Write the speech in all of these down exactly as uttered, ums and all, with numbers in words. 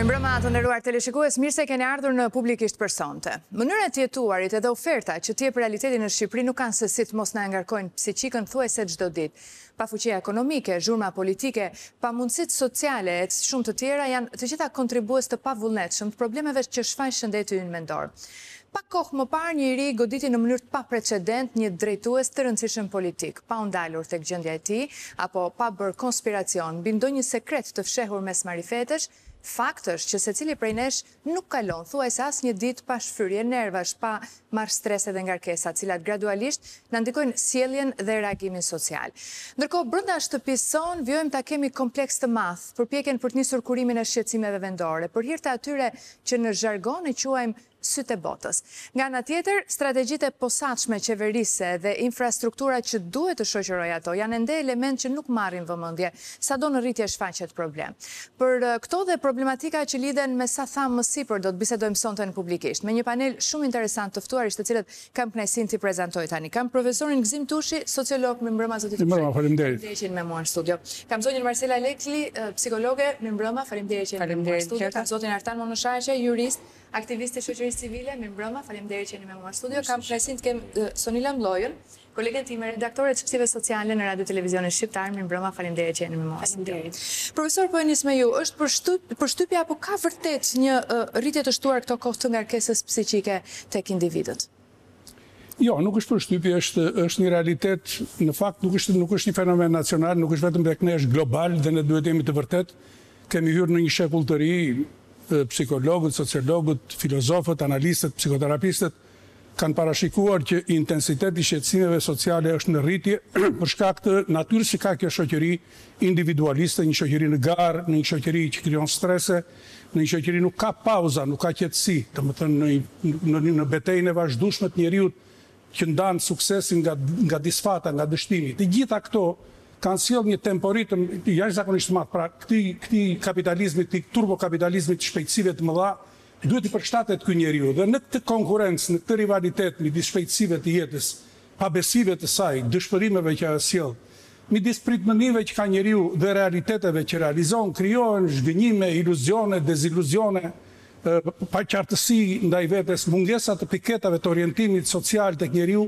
Mbrëma të nderuar teleshikues, mirë se keni ardhur në Publikisht Personte. Mënyrat e jetuarit edhe oferta që të jep realitetin në Shqipëri nuk kanë se si të mos na ngarkojnë psiqikën thuajse çdo ditë. Pafuqia ekonomike, zhurma politike, pamundësitë sociale e shumë të tjera janë të gjitha kontribues të pavullnetshëm të problemeve që shfaqin shëndetin ynë mendor. Pak kohë më parë një i ri goditi në mënyrë të paprecedent një drejtues të rëndësishëm politik, pa u ndalur tek gjendja e tij apo pa bërë konspiracion mbi ndonjë sekret të fshehur mes marifetesh. Fakt është që secili prej nesh nuk kalon thuajse asnjë ditë pa shfryrje nervash, pa marrë stres dhe ngarkesa, të cilat gradualisht na ndikojnë sjelljen dhe reagimin social. Ndërkohë, brenda shtëpisë son vjojmë ta kemi kompleks të madh, përpjekjen për të nisur kurimin e shqetësimeve vendore, për hir të atyre që në zhargon e quajmë sytë e botës. Nga ana tjetër, strategjitë e posaçme qeverise dhe infrastruktura që duhet të shoqërojë ato janë ende element që nuk marrin vëmendje, sado në rritje shfaqet problem. Për këto dhe problematika që lidhen me sa thamë më sipër do të bisedojmë sonte në Publikisht, me një panel shumë interesant të ftuarish të cilët kam kënaqësinë t'i prezantoj tani. Kam profesorin Gzim Tushi, sociolog, mirëmbrëma zoti Tushi. Mirëmbrëma, faleminderit. Faleminderit që jeni me mua në studio. Kam zonjën Marcela Lekli, psikologe, mirëmbrëma, faleminderit që jeni me mua në studio. Kam zotin Artan Monushaqe, jurist, aktivist e shoqërisë civile, mirëmbrëma, faleminderit që jeni me mua në studio. Kam kënaqësinë të kem Sonila Mllojën, kolegen time, redaktore e çështjeve sociale në Radio Televizionin Shqiptar, mirëmbrëma, faleminderit që jeni me mua. Faleminderit. Profesor, po e nis me ju, është përshtyp, përshtypja apo ka vërtet një uh, rritje të shtuar këto kohë të ngarkesës psiqike tek individët? Jo, nuk është përshtypje, është, është një realitet, në fakt nuk është, nuk është një fenomen nacional, nuk është vetëm tek ne, është global dhe ne duhet jemi të vërtet. Kemi hyrë në një shekull të ri, psikologët, sociologët, filozofët, analistët, psikoterapistët kanë parashikuar që intensiteti i shqetësimeve sociale është në rritje për shkak të natyrës që ka kjo shoqëri individualiste, një shoqëri në garë, një shoqëri që krijon strese, në një shoqëri nuk ka pauza, nuk ka qetësi, domethënë në, në, në betejën e vazhdueshme të njeriut që ndan suksesin nga nga disfata, nga dështimi. Të gjitha këto kanë sjell një temporitëm jashtëzakonisht madh. Pra, këtij këtij kapitalizmi, këtij turbokapitalizmi të shpejtësive të mëdha, duhet i përshtatet ky njeriu. Dhe në këtë konkurrencë, në këtë rivalitet midis shpejtësive të jetës, pabesive të saj, dëshpërimeve që ajo sjell, midis pritmënive që ka njeriu dhe realiteteve që realizon, krijohen zhgënjime, iluzione, deziluzione, paqartësi ndaj vetes, mungesa të piketave të orientimit social tek njeriu.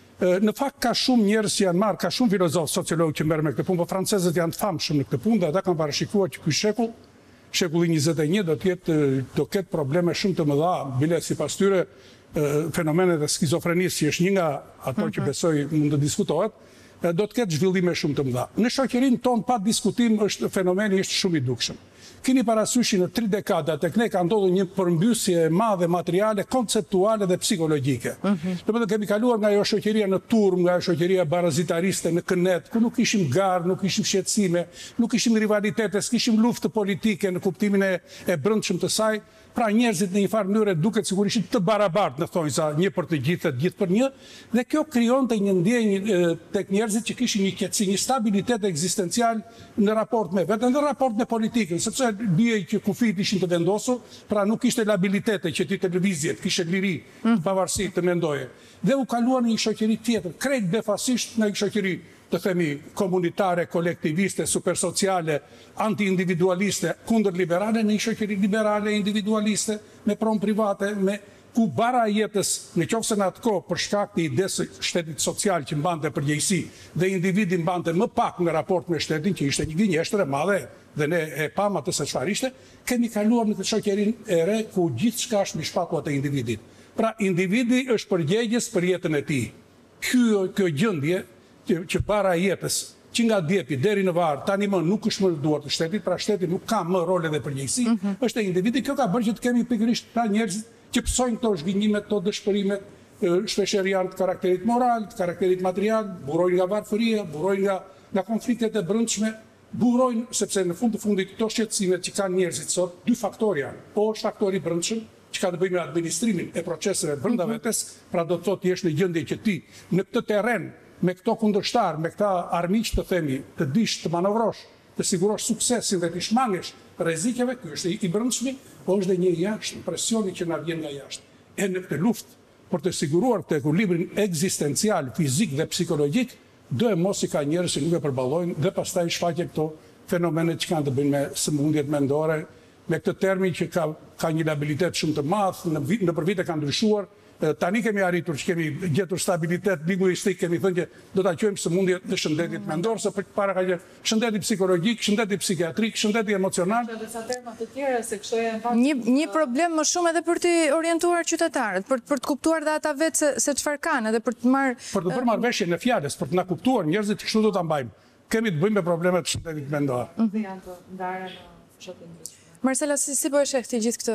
Në fakt ka shumë njerëz që janë marrë, ka shumë filozofë, sociologë që merren me këtë punë, por francezët janë të famshëm në këtë punë dhe ata kanë parashikuar që ky shekull, shekulli njëzet e një do të jetë do ketë probleme shumë të mëdha, bile sipas tyre fenomenet e skizofrenisë, që është një nga ato që besoj mund të diskutohet, do të ketë zhvillime shumë të mëdha. Në shoqërinë tonë pa diskutim është fenomeni është shumë i dukshëm. Keni parasysh në tri dekada tek ne ka ndodhur një përmbysje e madhe materiale, konceptuale dhe psikologjike. Domethënë kemi kaluar nga ajo shoqëria në turm, nga ajo shoqëria barazitariste në kënet, ku nuk kishim garë, nuk kishim shqetësime, nuk kishim rivalitete, s'kishim luftë politike në kuptimin e, e brendshëm të saj. Pra njerëzit në një farë mënyrë duket sikur ishin të barabartë, në thonjza, një për të gjithë, të gjithë për një, dhe kjo krijonte një ndjenjë tek njerëzit që kishin një qetësi, një stabilitet ekzistencial në raport me vetën, në raport me politikën, sepse bie që kufit ishin të vendosur, pra nuk kishte labilitete që ti televizjet, kishte liri, pavarësi të mendoje. Dhe u kaluan në një shoqëri tjetër, krejt befasisht në një shoqëri të themi komunitare, kolektiviste, supersociale, anti-individualiste, kundër liberale, në një shoqëri liberale, individualiste, me pronë private, me ku bara jetës, në qoftë se në atë kohë për shkak të idesë shtetit social që mbante përgjegjësi dhe individi mbante më pak në raport me shtetin, që ishte një gënjeshtër e madhe dhe ne e pam atë se çfarë ishte, kemi kaluar në këtë shoqërinë e re ku gjithçka është mbi shpatullat e individit. Pra individi është përgjegjës për jetën e tij. Kjo kjo gjendje që, që para jetës, që nga djepi deri në varë, tani më nuk është më duar të shtetit, pra shteti nuk ka më role dhe përgjegjësi, mm -hmm. është e individi. Kjo ka bërë që të kemi pikërisht ta njerëzit që pësojnë këto zhgënjimet, këto dëshpërimet, shpeshherë janë të karakterit moral, të karakterit material, burojnë nga varfëria, burojnë nga, nga konfliktet e brendshme, burojnë sepse në fund të fundit këto shqetësimet që kanë njerëzit sot, dy faktorë janë. Po është faktori brendshëm, që ka të bëjë me administrimin e proceseve brenda vetes, pra do të thotë jesh në gjendje që ti në këtë terren me këto kundërshtar, me këta armiq të themi, të dish të manovrosh, të sigurosh suksesin dhe të shmangesh rrezikeve, ky është i brendshmi, po është dhe një jashtë, presioni që na vjen nga jashtë. E në këtë luftë për të siguruar të ekuilibrin ekzistencial, fizik dhe psikologjik, do e mos i ka njerëz që nuk e përballojnë dhe pastaj shfaqen këto fenomenet që kanë të bëjnë me sëmundjet mendore, me këtë termin që ka, ka një labilitet shumë të madh, në, vit, në për vite ka ndryshuar. Tani kemi arritur që kemi gjetur stabilitet linguistik, kemi thënë që do ta quajmë sëmundje të shëndetit mendor, se para ka që shëndeti psikologjik, shëndeti psikiatrik, shëndeti emocional. Një, një problem më shumë edhe për të orientuar qytetarët, për, për të kuptuar dhe ata vetë se, se çfarë kanë, edhe për të marrë... Për të bërë marrëveshje në fjalës, për të na kuptuar njerëzit kështu do ta mbajmë. Kemi të bëjmë me problemet të shëndetit mendor. Marcela, si, si po e sheh ti gjithë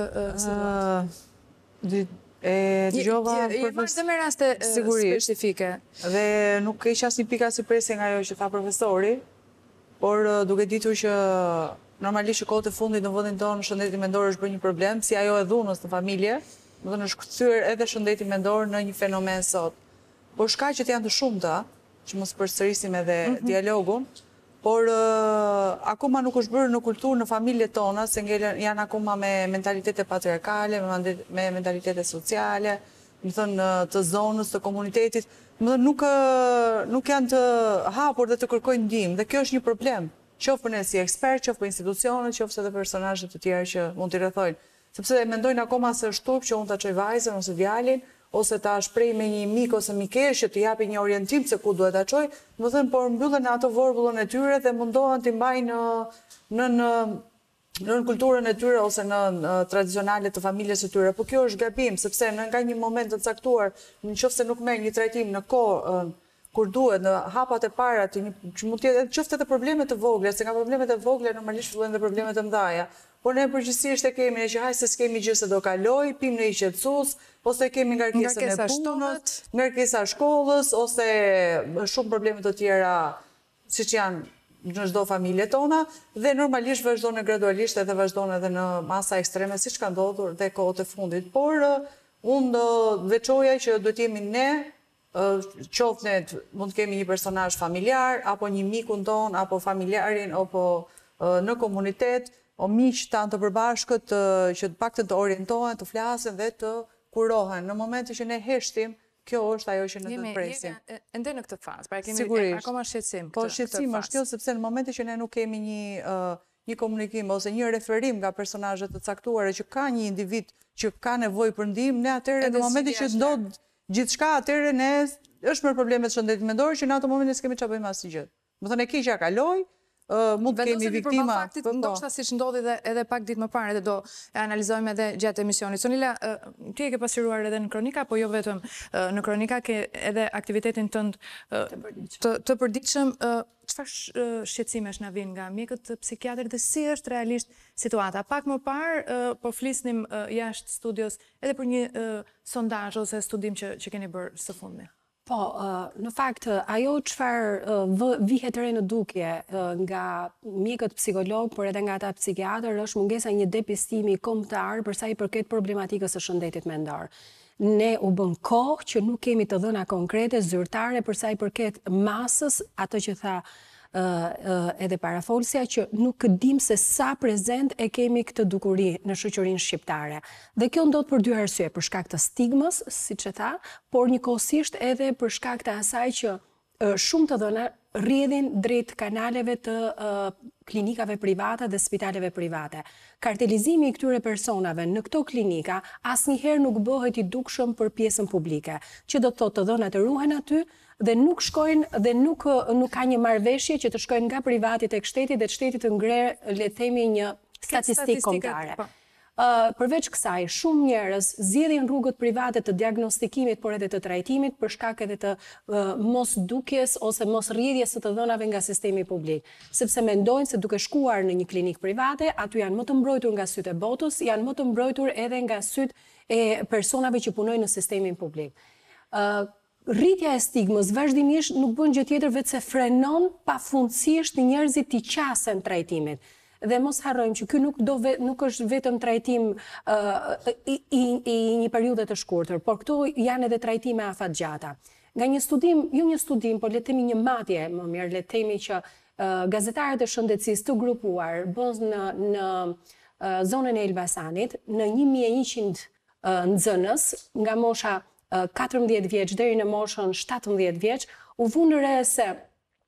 këtë... E dëgjova Je marrë dhe me raste specifike. Dhe nuk isha asnjë pika surprese nga ajo që tha profesori, por duke ditur që normalisht që kohët e fundit në vendin tonë shëndeti mendor është bërë një problem, si ajo e dhunës në familje, do të thënë është kthyer edhe shëndeti mendor në një fenomen sot. Por shkaqet janë të shumta, që mos përsërisim edhe dialogun, por uh, akoma nuk është bërë në kulturë në familjet tona, se ngelen, janë akoma me mentalitete patriarkale, me, me mentalitete sociale, më thënë të zonës, të komunitetit, më thënë nuk, nuk janë të hapur dhe të kërkojnë ndihmë, dhe kjo është një problem, qoftë për ne si ekspert, qoftë për institucionet, qoftë edhe personazhe të tjerë që mund t'i rrethojnë, sepse mendojnë akoma se është turp që unë ta çoj vajzën ose djalin, ose ta shprej me një mik ose mikesh që të japi një orientim se ku duhet ta çoj, do thënë por mbyllen ato vorbullën e tyre dhe mundohen t'i mbajnë në në në kulturën e tyre ose në, në tradicionale të familjes së tyre. Por kjo është gabim, sepse në nga një moment të caktuar, nëse nuk merr një trajtim në kohë kur duhet, në hapat e para të një, që mund të jetë qoftë edhe probleme të vogla, se nga problemet e vogla normalisht fillojnë dhe problemet e mëdha. Por ne përgjithsisht e kemi ne që haj se s'kemi gjë se do kaloj, pim në i qetësues, ose kemi ngarkesën e punës, ngarkesa e shkollës, ose shumë probleme të tjera siç janë në çdo familje tona, dhe normalisht vazhdon gradualisht edhe vazhdon edhe në masa ekstreme siç ka ndodhur dhe kohët e fundit. Por unë do veçoja që duhet jemi ne, qoftë ne mund të kemi një personazh familjar, apo një mikun ton, apo familjarin, apo në komunitet, o miq tanë të përbashkët që të paktën të orientohen, të flasin dhe të kurohen. Në momentin që ne heshtim, kjo është ajo që ne do të presim. Jemi ende në këtë fazë, pra kemi akoma shqetësim. Po shqetësim është kjo, sepse në momentin që ne nuk kemi një një komunikim ose një referim nga personazhe të caktuara që ka një individ që ka nevojë për ndihmë, ne atëherë në momentin që ndodh gjithçka, atëherë ne është me probleme të shëndetit mendor që në atë moment ne s'kemi çfarë bëjmë asgjë. Do thënë e keqja kaloi, Uh, mund të kemi viktima. Faktit, ndoshta siç ndodhi edhe, edhe pak ditë më parë, edhe do e analizojmë edhe gjatë emisionit. Sonila, uh, ti e ke pasqyruar edhe në kronika, po jo vetëm uh, në kronika, ke edhe aktivitetin tënd uh, të, të përditshëm. Uh, Çfarë uh, shqetësimesh na vijnë nga mjekët psikiatër dhe si është realisht situata? Pak më parë uh, po flisnim uh, jashtë studios edhe për një uh, sondazh ose studim që, që keni bërë së fundmi. Po, në fakt, ajo çfarë vihet re në dukje nga mjekët psikolog, por edhe nga ata psikiatër, është mungesa një depistimi kombëtar për sa i përket problematikës së shëndetit mendor. Ne u bën kohë që nuk kemi të dhëna konkrete, zyrtare për sa i përket masës, ato që tha edhe parafolsja, që nuk dim se sa prezent e kemi këtë dukuri në shoqërinë shqiptare. Dhe kjo ndodh për dy arsye, për shkak të stigmës, siç e tha, por njëkohësisht edhe për shkak të asaj që shumë të dhëna rrjedhin drejt kanaleve të klinikave private dhe spitaleve private. Kartelizimi i këtyre personave në këto klinika asnjëherë nuk bëhet i dukshëm për pjesën publike, që do të thotë të dhënat e ruhen aty dhe nuk shkojnë dhe nuk nuk ka një marrëveshje që të shkojnë nga privati tek shteti dhe shteti të ngrer, le të themi, një statistikë kombëtare. Uh, përveç kësaj, shumë njerëz zgjedhin rrugët private të diagnostikimit, por edhe të trajtimit për shkak edhe të uh, mos dukjes ose mos rrjedhjes së të dhënave nga sistemi publik, sepse mendojnë se duke shkuar në një klinikë private, aty janë më të mbrojtur nga sytë e botës, janë më të mbrojtur edhe nga sytë e personave që punojnë në sistemin publik. Uh, Rritja e stigmës vazhdimisht nuk bën gjë tjetër veç se frenon pafundësisht njerëzit të qasen trajtimit. Dhe mos harrojmë që ky nuk do ve, nuk është vetëm trajtim uh, i, i, i një periudhe të shkurtër, por këto janë edhe trajtime afatgjata. Nga një studim, jo një studim, por le të themi një matje, më mirë le të themi që uh, gazetarët e shëndetësisë të grupuar bën në në uh, zonën e Elbasanit në një mijë e njëqind uh, nxënës nga mosha uh, katërmbëdhjetë vjeç deri në moshën shtatëmbëdhjetë vjeç, u vënë re se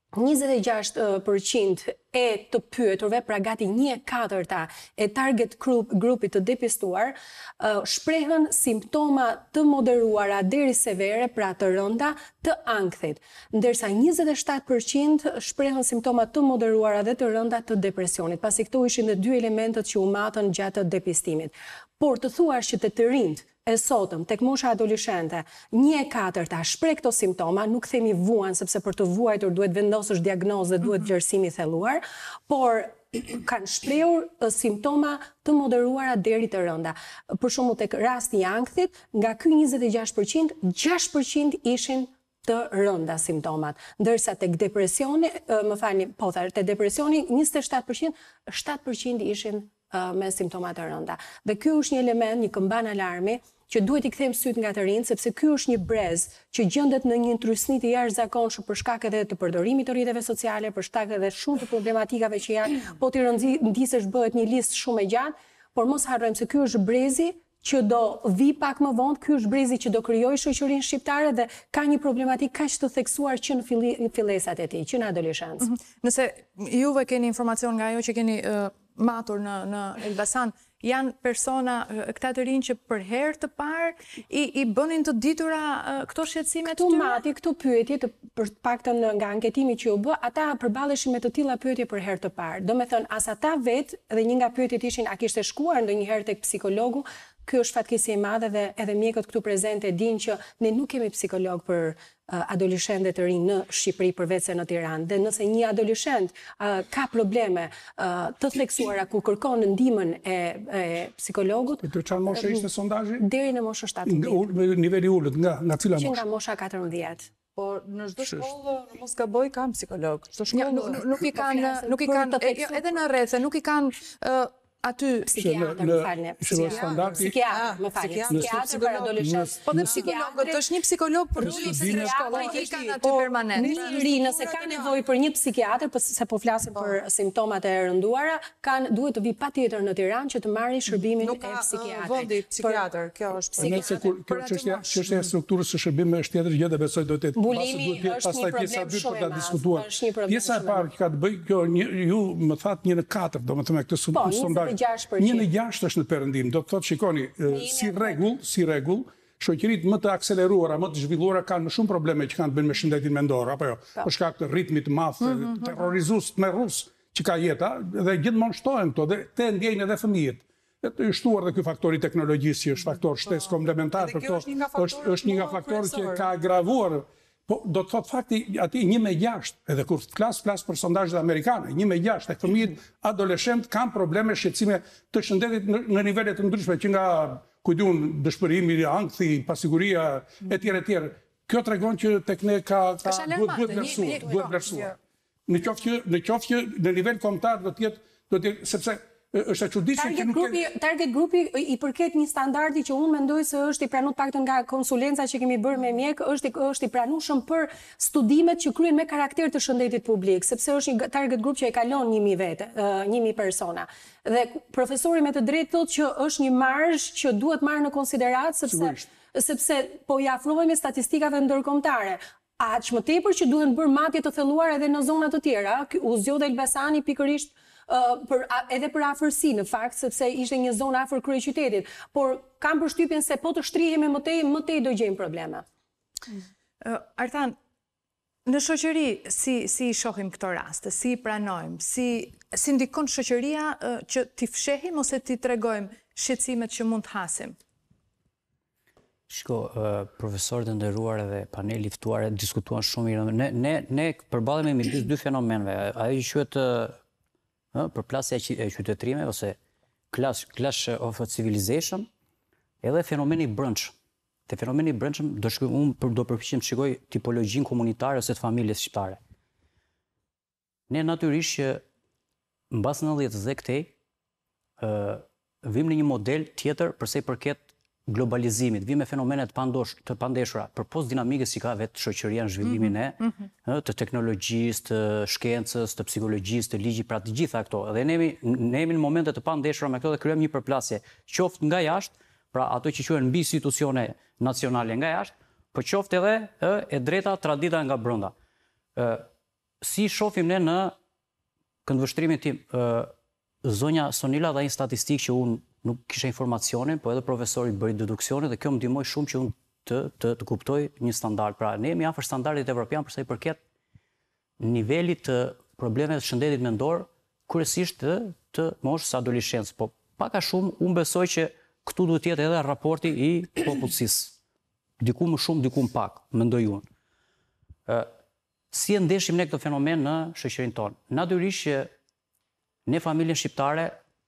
njëzet e gjashtë përqind e të pyeturve, pra gati një e katërta e target group, grupit të depistuar, shprehen simptoma të moderuara deri severe, pra të rënda, të ankthit, ndërsa njëzet e shtatë përqind shprehen simptoma të moderuara dhe të rënda të depresionit, pasi këto ishin dhe dy elementet që u matën gjatë depistimit. Por të thuash që të të rinjt e sotëm, tek mosha adoleshente, një e katërta shpreh këto simptoma, nuk themi vuan, sepse për të vuajtur duhet vendosësh diagnozë dhe duhet vlerësimi thelluar, por kanë shprehur simptoma të moderuara deri të rënda. Për shembull tek rasti i ankthit, nga ky njëzet e gjashtë përqind, gjashtë përqind ishin të rënda simptomat, ndërsa tek depresioni, më falni, po thash, tek depresioni njëzet e shtatë përqind, shtatë përqind ishin me simptomat të rënda. Dhe ky është një element, një këmban alarmi që duhet i kthejmë syt nga të rinjt, sepse ky është një brez që gjendet në një ndrysni të jashtëzakonshëm për shkak edhe të përdorimit të rrjeteve sociale, për shkak edhe shumë të problematikave që janë, po ti rëndësisht bëhet një listë shumë e gjatë, por mos harrojmë se ky është brezi që do vi pak më vonë, ky është brezi që do krijojë shoqërinë shqiptare dhe ka një problematik kaq të theksuar që në fillesat e tij, që në adoleshencë. Nëse juve keni informacion nga ajo që keni matur në, në Elbasan, janë persona, këta të rinj që për herë të parë i, i bënin të ditura këto shqetësime të tyre? Këtu mati, këtu pyetje, të, për paktën nga anketimi që u bë, ata përballeshin me të tilla pyetje për herë të parë. Do me thënë, as ata vetë, dhe një nga pyetjet ishin a kishte shkuar ndonjëherë tek psikologu. Ky është fatkeqësi e madhe dhe edhe mjekët këtu prezente dinë që ne nuk kemi psikolog për uh, adoleshentët të rinj në Shqipëri përveç se në Tiranë. Dhe nëse një adoleshent uh, ka probleme uh, të theksuara ku kërkon ndihmën e, e psikologut, të çfarë moshe ishte sondazhi? Deri në moshën shtatëmbëdhjetë. Me niveli ulët nga nga cila moshë? moshë? Nga mosha katërmbëdhjetë. Por në çdo shkollë, në mos gaboj, kam psikolog. Çdo shkollë nuk, nuk i kanë, nuk i kanë, edhe në rrethe, nuk i kanë uh, aty psikiatër, më falni. Psikiatër, më falni. Psikiatër për adoleshentë. Po dhe psikologët, është një psikolog për rritje në shkollë, i kanë aty permanent. Një ri, nëse ka nevojë për një psikiatër, se po flasim për simptomat e rënduara, kanë duhet të vi patjetër në Tiranë që të marrin shërbimin e psikiatrit. Nuk ka vendi psikiatër, kjo është. Nëse kur çështja çështja e strukturës së shërbimit është tjetër gjë dhe besoj do të jetë bulimi është një problem shumë i madh. Pjesa e parë që ka të bëjë kjo ju më thatë një në katër, domethënë këtë sondazh. Një në gjashtë është në perëndim. Do të thotë, shikoni, si rregull, si rregull, shoqëritë më të akseleruara, më të zhvilluara kanë më shumë probleme që kanë të bëjnë me shëndetin mendor, apo jo, për shkak të ritmit të madh, terrorizues të merrus që ka jeta, dhe gjithmonë shtohen këto, dhe te ndjejnë edhe fëmijët. Është shtuar dhe ky faktor i teknologjisë, që është faktor shtesë komplementar për këto, është është një nga faktorët që ka agravuar. Po, do të thotë fakti, ati një me gjashtë, edhe kur flas flas për sondazhet amerikane, një me gjashtë, e fëmijët adoleshent kanë probleme shqetësime të shëndetit në, në nivele të ndryshme, që nga, kujtun, dëshpërimi, ankthi, pasiguria, etj etj. Kjo tregon që tek ne ka, ka duhet duhet vlerësuar, duhet vlerësuar. Në qoftë që në qoftë që në nivel kombëtar do të jetë, do të jetë, sepse është e çuditshme që nuk grupi, target grupi i përket një standardi që unë mendoj se është i pranuar paktën nga konsulenca që kemi bërë me mjek, është është i pranueshëm për studimet që kryen me karakter të shëndetit publik, sepse është një target grup që e kalon një mijë vete, një mijë persona. Dhe profesori me të drejtë thotë që është një marzh që duhet marrë në konsiderat sepse sepse po i afrohemi statistikave ndërkombëtare. Aq më tepër që duhen bërë matje të thelluar edhe në zona të tjera. U zgjodhi Elbasani pikërisht Uh, për, edhe për afërsi në fakt, sepse ishte një zonë afër kryeqytetit, por kam përshtypjen se po të shtrihemi më tej, më tej do gjejmë probleme. Uh, Artan, në shoqëri si si i shohim këto raste, si i pranojmë, si si ndikon shoqëria uh, që t'i fshehim ose t'i tregojmë shqetësimet që mund të hasim? Shko, uh, profesorët e nderuar dhe paneli i ftuar diskutuan shumë mirë. Ne ne ne përballemi midis dy fenomeneve. Ajo që quhet përplasja e qytetërimeve ose clash, clash of civilization, edhe fenomeni i brendshëm. Te fenomeni i brendshëm do shkoj unë do përpiqem të shikoj tipologjinë komunitare ose të familjes shqiptare. Ne natyrisht që mbas nëntëdhjetë dhe këtej ë vim në një model tjetër përsa i përket globalizimit, vim me fenomenet të pandeshura, për post dinamikës që ka vetë shoqëria në zhvillimin e, të teknologjisë, të shkencës, të psikologjisë, të ligjit, pra të gjitha këto. Dhe ne jemi në momente të pandeshura me këto dhe kryojmë një përplasje, qoftë nga jashtë, pra ato që quhen mbi institucione nacionale nga jashtë, por qoftë edhe e drejta tradita nga brenda. si shofim ne në këndvështrimin tim, zonja Sonila dha një statistikë që unë nuk kisha informacionin, po edhe profesori bëri deduksione dhe kjo më ndihmoi shumë që unë të, të, të kuptoj një standard. Pra, ne jemi afër standardit evropian për sa i përket nivelit të problemeve të shëndetit mendor, kryesisht të, të moshës adoleshencë. Po pak a shumë unë besoj që këtu duhet jetë edhe raporti i popullsisë. Diku më shumë, diku më pak, mendoj unë. Si e ndeshim ne këtë fenomen në shoqërinë tonë? Natyrisht që ne familjen shqiptare,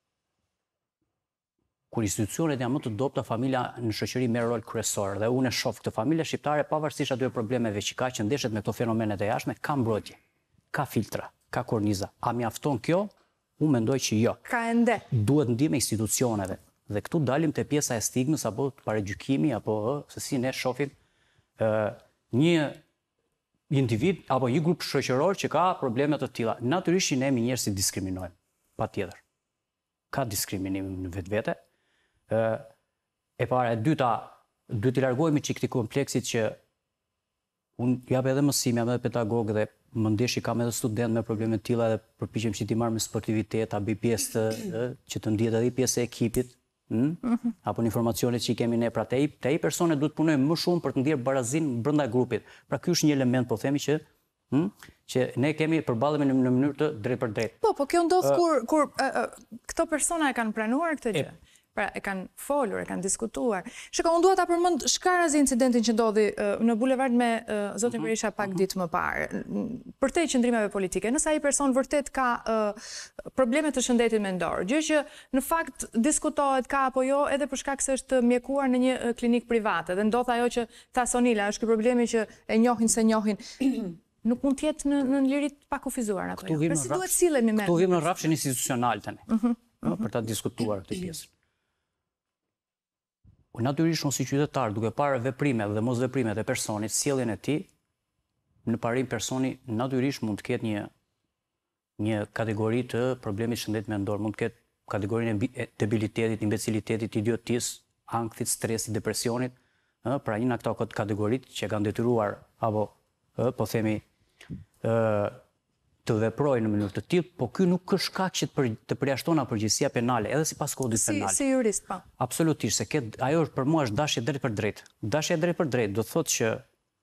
kur institucionet janë më të dobta, familja në shoqëri merr rol kryesor dhe unë e shoh këtë familje shqiptare pavarësisht atyre problemeve që ka që ndeshet me këto fenomene të jashtme, ka mbrojtje, ka filtra, ka korniza. A mjafton kjo? Unë mendoj që jo. Ka ende. Duhet ndihmë institucioneve. Dhe këtu dalim te pjesa e stigmës apo paragjykimi apo se si ne shohim një individ apo një grup shoqëror që ka probleme të tilla. Natyrisht ne jemi njerëz që diskriminojmë. Patjetër. Ka diskriminim në vetvete. E para, e dyta, duhet të largohemi çik këtij kompleksit që unë jap edhe mësim, jam edhe pedagog dhe më ndesh i kam edhe student me probleme të tilla dhe përpiqem që t'i marr me sportivitet, a bëj pjesë të që të ndihet edhe pjesë e ekipit, hm? Mm-hmm. Apo në informacionet që i kemi ne, pra te ai te ai persone duhet të punojmë më shumë për të ndier barazin brenda grupit. Pra ky është një element, po themi që hm? që ne kemi përballemi në, në mënyrë të drejt për drejt. Po, po kjo ndodh uh, kur kur uh, uh, këto persona e kanë pranuar këtë gjë. E, Pra, e kanë folur, e kanë diskutuar. Shiko, unë dua ta përmend shkarazi incidentin që ndodhi uh, në bulevard me uh, zotin Berisha pak uh -huh. ditë më parë. Për te qëndrimeve politike, nëse ai person vërtet ka uh, probleme të shëndetit mendor, gjë që në fakt diskutohet ka apo jo, edhe për shkak se është mjekuar në një uh, klinik private dhe ndodh ajo që tha Sonila, është ky problemi që e njohin se njohin. Nuk mund të jetë në, në liri të pakufizuar apo jo. Pra si duhet sillemi me. Këtu vim në rrafshin institucional tani. Uh -huh. no, për ta diskutuar këtë pjesë. Natyrisht unë si qytetar, duke parë veprimet dhe mos veprimet e personit, sjelljen e tij, në parim personi natyrisht mund të ketë një një kategori të problemit shëndet mendor, mund të ketë kategorinë e debilitetit, imbecilitetit, idiotisë, ankthit, stresit, depresionit, ë, pra një nga këto kategoritë që kanë detyruar apo ë, po themi ë të veprojnë në mënyrë të tillë, po ky nuk është shkak që të përjashtona përgjegjësia penale, edhe sipas kodit si, penal. Si jurist, po. Absolutisht, se ket, ajo është për mua është dashje drejt për drejt. Dashja drejt për drejt do të thotë që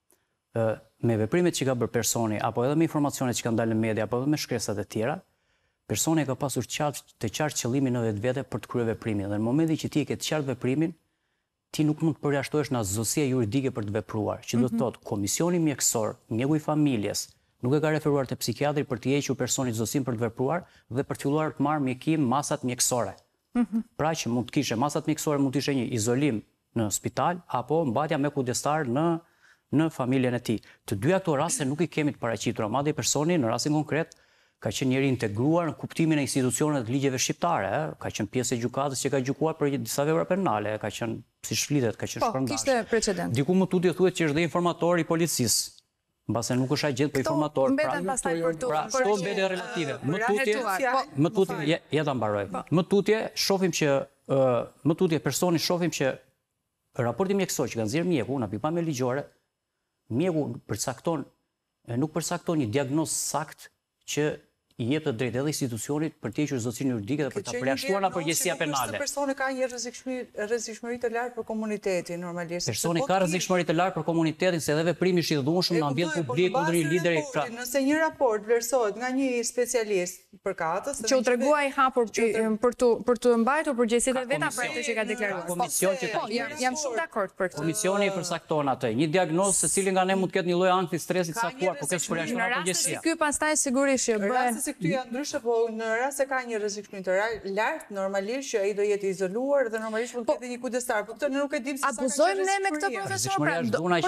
ë, me veprimet që ka bërë personi, apo edhe me informacionet që kanë dalë në media, apo edhe me shkresat e tjera, personi ka pasur qartë të qartë qëllimin në vetvete për të kryer veprimin. Dhe në momentin që ti e ke të qartë veprimin, ti nuk mund të përjashtohesh në asgjësia juridike për të vepruar, që do të thotë komisioni mjekësor, mjeku i familjes, nuk e ka referuar te psikiatri për të hequr personit zosim për të vepruar dhe për të filluar të marrë mjekim masat mjekësore. Mm-hmm. Pra që mund të kishe masat mjekësore, mund të ishe një izolim në spital apo mbajtja me kujdestar në në familjen e tij. Të dyja këto raste nuk i kemi të paraqitura, madje personi në rastin konkret ka qenë njëri integruar në kuptimin e institucioneve të ligjeve shqiptare, ka qenë pjesë e gjykatës që ka gjykuar për disa vepra penale, ka qenë si shflitet, ka qenë shpërndarsh. Po, kishte precedent. Diku më tutje thuhet që është dhe informator i policisë. Mbase nuk është ai gjetë për informator. Mbeten pastaj për tu. Pra, këto mbetje relative. Më tutje, më tutje, ja ta mbaroj. Më tutje shohim që më tutje personi shohim që raporti mjekësor që kanë nxjerrë mjeku, na pikpamje ligjore, mjeku përcakton nuk përcakton një diagnozë saktë që i jep të drejtë edhe institucionit për të hequr zotësinë juridike dhe për ta përjashtuar nga përgjegjësia penale. Personi ka një rrezikshmëri të lartë për komunitetin normalisht. Personi ka rrezikshmëri të lartë për komunitetin se edhe veprimi i dhunshëm në ambient publik kundër një lideri. Nëse një raport vlerësohet nga një specialist përkatës, që u tregua i hapur për të për të mbajtur përgjegjësitë veta për atë që ka deklaruar. Komision që po, jam shumë dakord për këtë. Komisioni i përcakton atë. Një diagnozë secili nga ne mund të ketë një lloj ankthi stresit të caktuar, por kjo është përjashtuar përgjegjësia. Ky pastaj sigurisht që bëhen se këtu janë ndryshe, po në rast se ka një rrezikshmëri të lartë, normalisht që ai do jetë izoluar dhe normalisht mund të ketë një kujdestar. Po këtë ne nuk e dimë se sa. Abuzojmë ne me këtë profesor pra.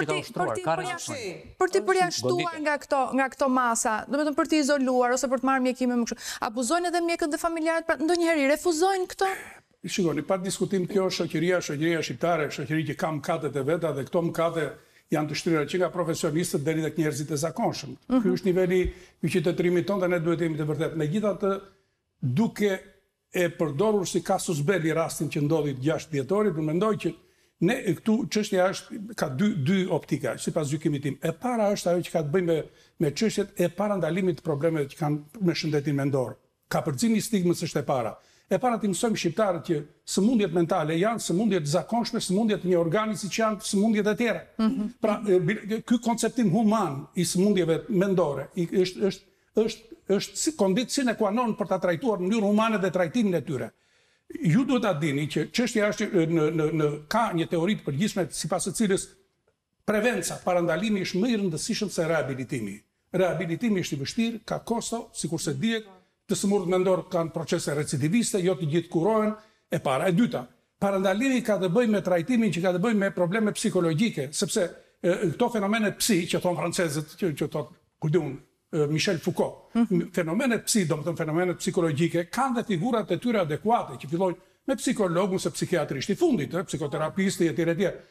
Për të përjashtuar nga këto nga këto masa, domethënë për të izoluar ose për të marrë mjekime më kështu. Abuzojnë edhe mjekët dhe familjarët, pra ndonjëherë refuzojnë këto? Shikoni, pa diskutim kjo është shoqëria, shoqëria shqiptare, shoqëri që ka mëkatet e veta dhe këto mëkate janë të shtrira që nga profesionistët deri tek njerëzit e zakonshëm. Ky është niveli i qytetërimit tonë dhe ne duhet të jemi të vërtetë. Megjithatë, duke e përdorur si casus belli rastin që ndodhi gjashtë dhjetorit, unë mendoj që Ne, këtu çështja është, ka dy, dy optika, sipas gjykimit tim. E para është ajo që ka të bëjë me, me çështjet e parandalimit të problemeve që kanë me shëndetin mendor. Kapërcimi i stigmës është e para. E para të mësojmë shqiptarët që sëmundjet mentale janë sëmundjet zakonshme, sëmundjet një organi si që janë sëmundjet e tjera. Mm-hmm. Pra, ky konceptim human i sëmundjeve mendore i, është, është, është, është si kondit sine qua non për ta trajtuar në mënyrë humane dhe trajtimin e tyre. Ju duhet ta dini që çështja është në, në, në, ka një teori të përgjithshme sipas së cilës prevenca, parandalimi është më i rëndësishëm se rehabilitimi. Rehabilitimi është i vështirë, ka kosto, sikurse dihet, të sëmurët mendor kanë procese recidiviste, jo të gjithë kurohen, e para. E dyta, parandalimi ka të bëjë me trajtimin që ka të bëjë me probleme psikologjike, sepse e, këto fenomene psi, që thonë francezët, që, që thotë, kujtun, Michel Foucault. Mm-hmm. Fenomenet psi, do më thënë fenomenet psikologjike, kanë dhe figurat e tyre adekuate, që fillojnë me psikologun se psikiatrisht i fundit, eh, psikoterapisti e tjere tjere.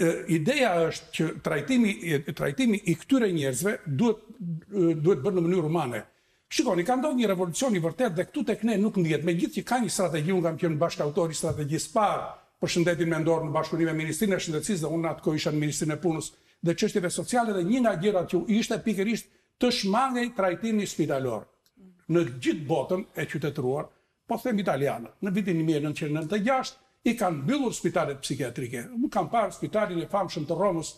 Ideja është që trajtimi, trajtimi i këtyre njerëzve duhet, duhet bërë në mënyrë humane. Shikoni, ka ndodhur një revolucion i vërtet dhe këtu tek ne nuk ndihet, megjithëse që ka një strategji, unë kam qenë bashkëautor i strategjisë parë për shëndetin mendor në bashkëpunim me Ministrinë e Shëndetësisë dhe unë atë kohë isha në Ministrinë e Punës dhe çështjeve sociale dhe një nga gjërat që ishte pikërisht të shmangej trajtimi spitalor. Në gjithë botën e qytetëruar, po them italianë, në vitin një mijë e nëntëqind e nëntëdhjetë e gjashtë i kanë mbyllur spitalet psikiatrike. Unë kam parë spitalin e famshëm të Romës,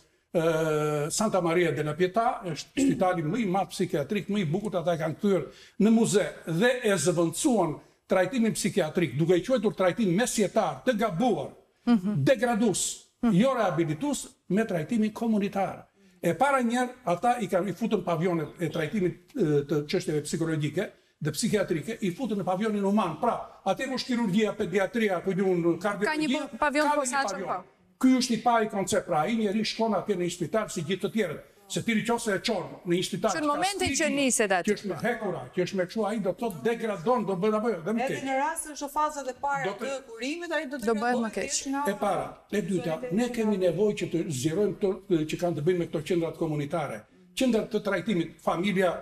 eh, Santa Maria della Pietà, është spitali më i madh psikiatrik, më i bukur, ata e kanë kthyer në muze dhe e zëvendësuan trajtimin psikiatrik, duke i quajtur trajtim mesjetar, të gabuar, mm-hmm. degradues, mm-hmm. jo rehabilitues, me trajtimin komunitar. E para njerë, ata i kanë i futën pavionet e trajtimit të çështjeve psikologjike dhe psikiatrike, i futën në pavionin human. Pra, atë është kirurgjia, pediatria, apo një kardiologjia. Ka një pavion posaçëm po. Ky është i pari koncept, pra ai njeri shkon atje në një spital si gjithë të tjerët. Se ti nëse e çon në një spital. Që në momentin që niset aty. Që është me hekura, që është me kështu, ai do të thotë degradon, do bëhet apo jo, dhe më keq. Edhe në rastin që fazat e para të kurimit ai do të do bëhet më keq. E para, e dyta, ne kemi nevojë që të zgjerojmë këto që kanë të bëjnë me këto qendrat komunitare. Qendrat të trajtimit, familja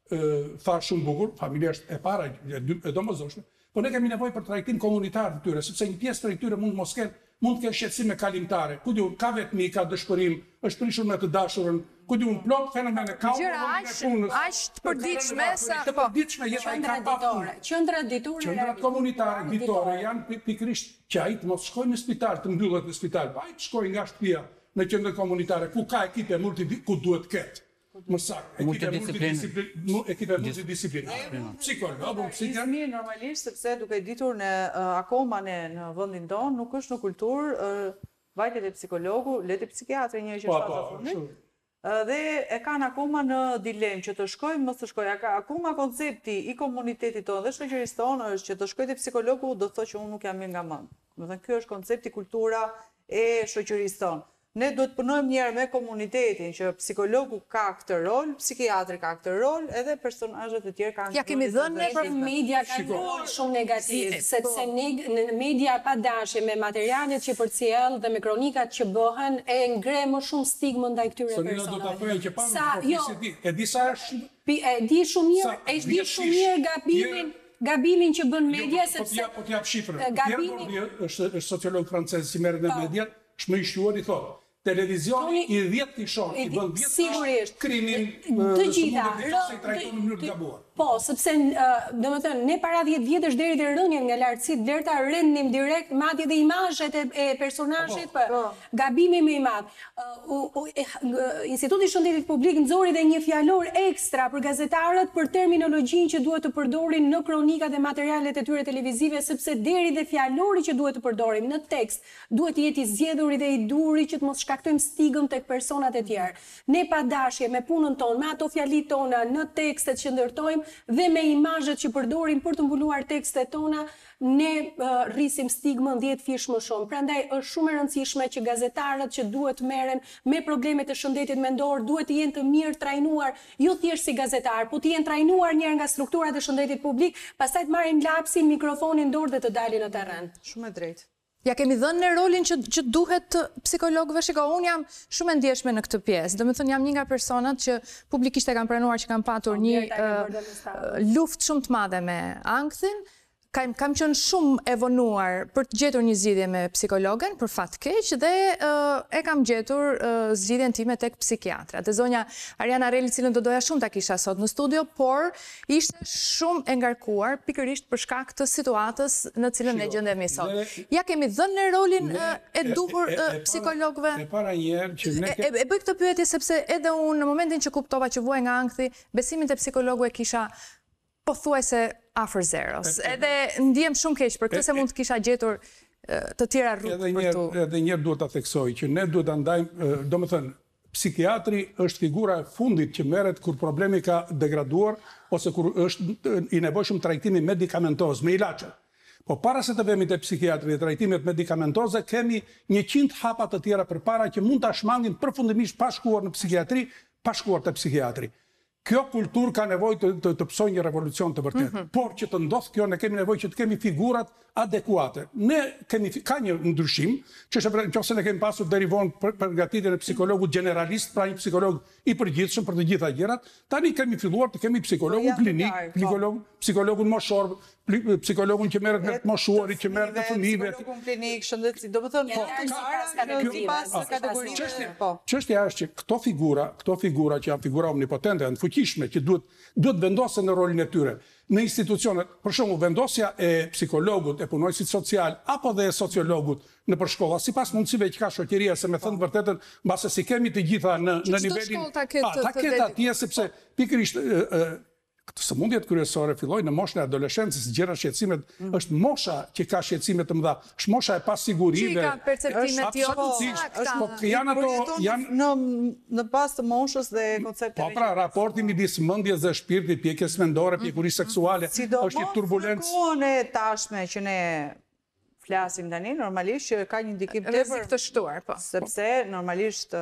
tha shumë bukur, familja është e para, e domosdoshme, por ne kemi nevojë për trajtim komunitar të tyre, sepse një pjesë prej tyre mund mos kenë mund të kenë shqetësime kalimtare. Ku diun, ka vetmi, ka dëshpërim, është prishur me të dashurën, ku diun, plot fenomene ka gjëra aq aq të përditshme sa të përditshme jeta i ka ditore. Qendrat ditore. Qendrat komunitare ditore janë pikërisht që ai të mos shkojë në spital, të mbyllet në spital, ai të shkojë nga shtëpia në qendër komunitare ku ka ekipe multi ku duhet të ketë. Më saktë, ekipe multidisiplinë, ekipe multidisiplinë. Psikologë, psikiatër. Mirë normalisht sepse duke ditur në akoma ne në vendin tonë nuk është në kulturë vajtjet e psikologu, le të psikiatri një që është faza fundit. Dhe e kanë akoma në dilemë që të shkojmë, mos të shkojë. Akoma koncepti i komunitetit tonë dhe shoqërisë tonë është që të shkojë te psikologu do të thotë që unë nuk jam mirë nga mend. Do të thënë ky është koncepti, kultura e shoqërisë tonë. Ne duhet të punojmë njerë me komunitetin që psikologu ka këtë rol, psikiatri ka këtë rol, edhe personazhet e tjerë kanë. Ja kemi dhënë për media ka rol shumë negativ, sepse në media pa dashje me materialet që përcjell dhe me kronikat që bëhen e ngre më shumë stigmën ndaj këtyre personave. Sonina do ta thoya që pamë, e di sa është e di shumë mirë, e di shumë mirë gabimin gabimin që bën media sepse po t'jap shifrën. Gabimin është sociolog francez si merret me mediat, është më i shquar i thotë. Televizioni i dhjetë tishon, i bën dhjetë krimin të gjitha, se i trajton në mënyrë të gabuar. Po, sepse, do më thënë, ne para dhjetë vjetësh deri dhe rënjen nga lartësit, vlerëta rëndim direkt, madje dhe imazhet e personazhit, për gabimi më i madh. Instituti i Shëndetit Publik nxori dhe një fjalor ekstra për gazetarët për terminologjinë që duhet të përdorin në kronikat dhe materialet e tyre televizive, sepse deri dhe fjalori që duhet të përdorim në tekst duhet të jetë i zgjedhur dhe i duri që të mos shkaktojmë stigëm tek personat e tjerë. Ne pa dashje me punën tonë, me ato fjalit tona në tekstet që ndërtojmë dhe me imazhet që përdorim për të mbuluar tekstet tona, ne uh, rrisim stigmën dhjetë fish më shumë. Prandaj është shumë e rëndësishme që gazetarët që duhet merren me problemet e shëndetit mendor duhet të jenë të mirë trajnuar, jo thjesht si gazetar, po të jenë trajnuar njëherë nga strukturat e shëndetit publik, pastaj të marrin lapsin, mikrofonin dorë dhe të dalin në terren. Shumë e drejtë. Ja kemi dhënë në rolin që, që duhet psikologëve. Shiko, unë jam shumë e ndjeshme në këtë pjesë. Do të thënë jam një nga personat që publikisht e kanë pranuar që kanë patur një uh, luftë shumë të madhe me ankthin. kam, kam qenë shumë e vonuar për të gjetur një zgjidhje me psikologen, për fat keq, dhe uh, e kam gjetur uh, zgjidhjen time tek psikiatra. Te zonja Ariana Reli, cilën do doja shumë ta kisha sot në studio, por ishte shumë e ngarkuar pikërisht për shkak të situatës në cilën ne gjendemi sot. Ja kemi dhënë në rolin uh, e duhur uh, psikologëve. E para njerë që ne... E, e, e bëj këtë pyetje sepse edhe unë në momentin që kuptova që vuaj nga ankthi, besimin te psikologu e kisha pothuajse afër zeros. Edhe ndihem shumë keq për këtë se mund të kisha gjetur të tjera rrugë për tu. Edhe njerë duhet ta theksoj që ne duhet ta ndajmë, domethënë, psikiatri është figura e fundit që merret kur problemi ka degraduar ose kur është i nevojshëm trajtimi medikamentoz me ilaçe. Po para se të vemi te psikiatri dhe trajtimet medikamentoze, kemi njëqind hapa të tjera përpara që mund ta shmangin përfundimisht pa shkuar në psikiatri, pa shkuar te psikiatri. Kjo kulturë ka nevojë të, të, të pësoj një revolucion të vërtet. Mm -hmm. Por që të ndodhë kjo, ne kemi nevojë që të kemi figurat adekuate. Ne kemi, ka një ndryshim, që është nëse ne kemi pasur deri vonë për përgatitjen e psikologut generalist, pra një psikolog i përgjithshëm për të gjitha gjërat, tani kemi filluar të kemi psikologun klinik, psikolog, psikologun moshor, psikologun që merret me të moshuarit, që merret me fëmijëve. Psikologun klinik, shëndetësi, do të thonë, pas kategorive. Çështja është që këto figura, këto figura që janë figura omnipotente, janë fuqishme, që duhet duhet vendosen në rolin e tyre. Në institucionet, për shembull, vendosja e psikologut, e punojësit social, apo dhe e sociologut në përshkolla, sipas mundësive që ka shoqëria, se me thënë vërtetën, mbase si kemi të gjitha në, në nivelin... Ta ketë atje, sepse pikërisht këtë sëmundjet kryesore fillojnë në moshën e adoleshencës, gjëra shqetësimet, është mosha që ka shqetësime të mëdha, është mosha e pasigurive. Që i ka perceptimet jo sakta. Po janë ato janë në në pas të moshës dhe koncepteve. Po pra, raporti midis mendjes dhe shpirtit, pjekjes mendore, pjekurisë seksuale, është një turbulencë. Sidomos në kohën e tashme që ne flasim tani, normalisht që ka një ndikim tepër të shtuar, po. Sepse normalisht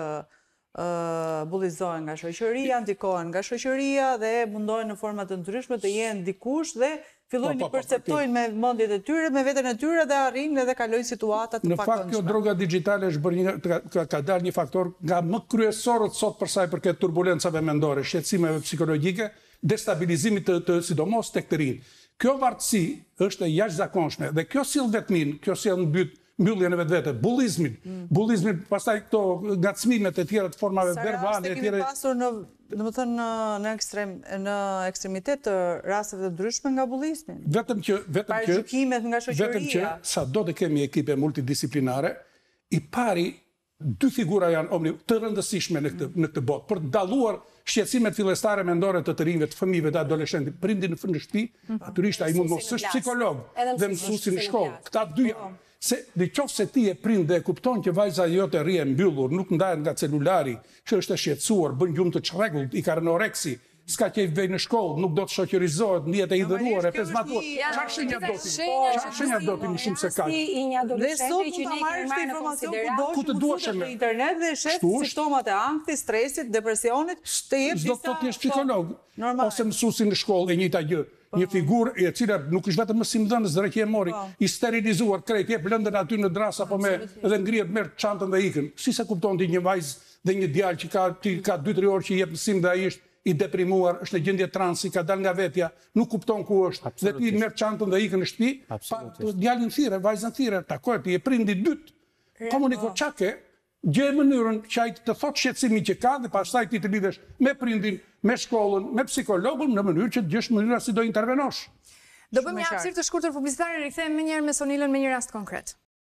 Uh, bullizohen nga shoqëria, ndikohen nga shoqëria dhe mundohen në forma të ndryshme të jenë dikush dhe fillojnë të perceptojnë me mendjet e tyre, me veten e tyre dhe arrin edhe kalojnë situata të pakëndshme. Në fakt kjo droga digjitale është bërë një ka, ka dalë një faktor nga më kryesorët sot për sa i përket turbulencave mendore, shqetësimeve psikologjike, destabilizimit të, të sidomos tek të rinj. Kjo vartësi është e jashtëzakonshme dhe kjo sill vetmin, kjo sill mbyt mbylljen e vetvete, bullizmin, mm. bullizmin, pastaj këto ngacmimet e tjera të formave verbale e tjera. Kemi pasur në, domethënë në ekstrem në ekstremitet të rasteve të ndryshme nga bullizmi. Vetëm që vetëm që paraqykimet nga shoqëria. Vetëm që sado të kemi ekipe multidisiplinare, i pari dy figura janë omni të rëndësishme në këtë në këtë botë për të dalluar shqetësimet fillestare mendore të të rinjve, të fëmijëve, të adoleshentit, prindin në shtëpi, natyrisht ai mund mos është psikolog dhe mësuesi në shkollë. Këta dy janë. Se në qoftë se ti e prind dhe e kupton që vajza jote rri e mbyllur, nuk ndahet nga celulari, që është e shqetësuar, bën gjumë të çrregullt, i ka renoreksi, s'ka qejf vej në shkollë, nuk do të shoqërizohet, ndihet e hidhëruar, e pezmatuar. Çfarë shenja do ti? Çfarë shenja do ti më shumë se kaq? Dhe sot që ne kemi marrë informacion ku të duash në internet dhe shef simptomat e ankthit, stresit, depresionit, të jep disa. Do të jesh psikolog ose mësuesi në shkollë e njëjta gjë. Një figurë e cila nuk është vetëm mësimdhënës, dhe që e mori, i sterilizuar krejt, jep lëndën aty në dras apo me edhe ngrihet merr çantën dhe ikën. Si se kupton ti një vajzë dhe një djalë që ka ka dy tre orë që jep mësim dhe ai është i deprimuar, është në gjendje transi, ka dalë nga vetja, nuk kupton ku është, dhe ti merr çantën dhe ikën në shtëpi, pa djalin thirrë, vajzën thirrë, takohet, ti e prindi dytë. Komuniko çake, gjej mënyrën që ai të thotë shqetësimin që ka dhe pastaj ti të lidhesh me prindin, me shkollën, me psikologun në mënyrë që të gjesh mënyra si do intervenosh. Do bëjmë një hapësirë të shkurtër publicitare, rikthehemi më njëherë me Sonilën me një rast konkret.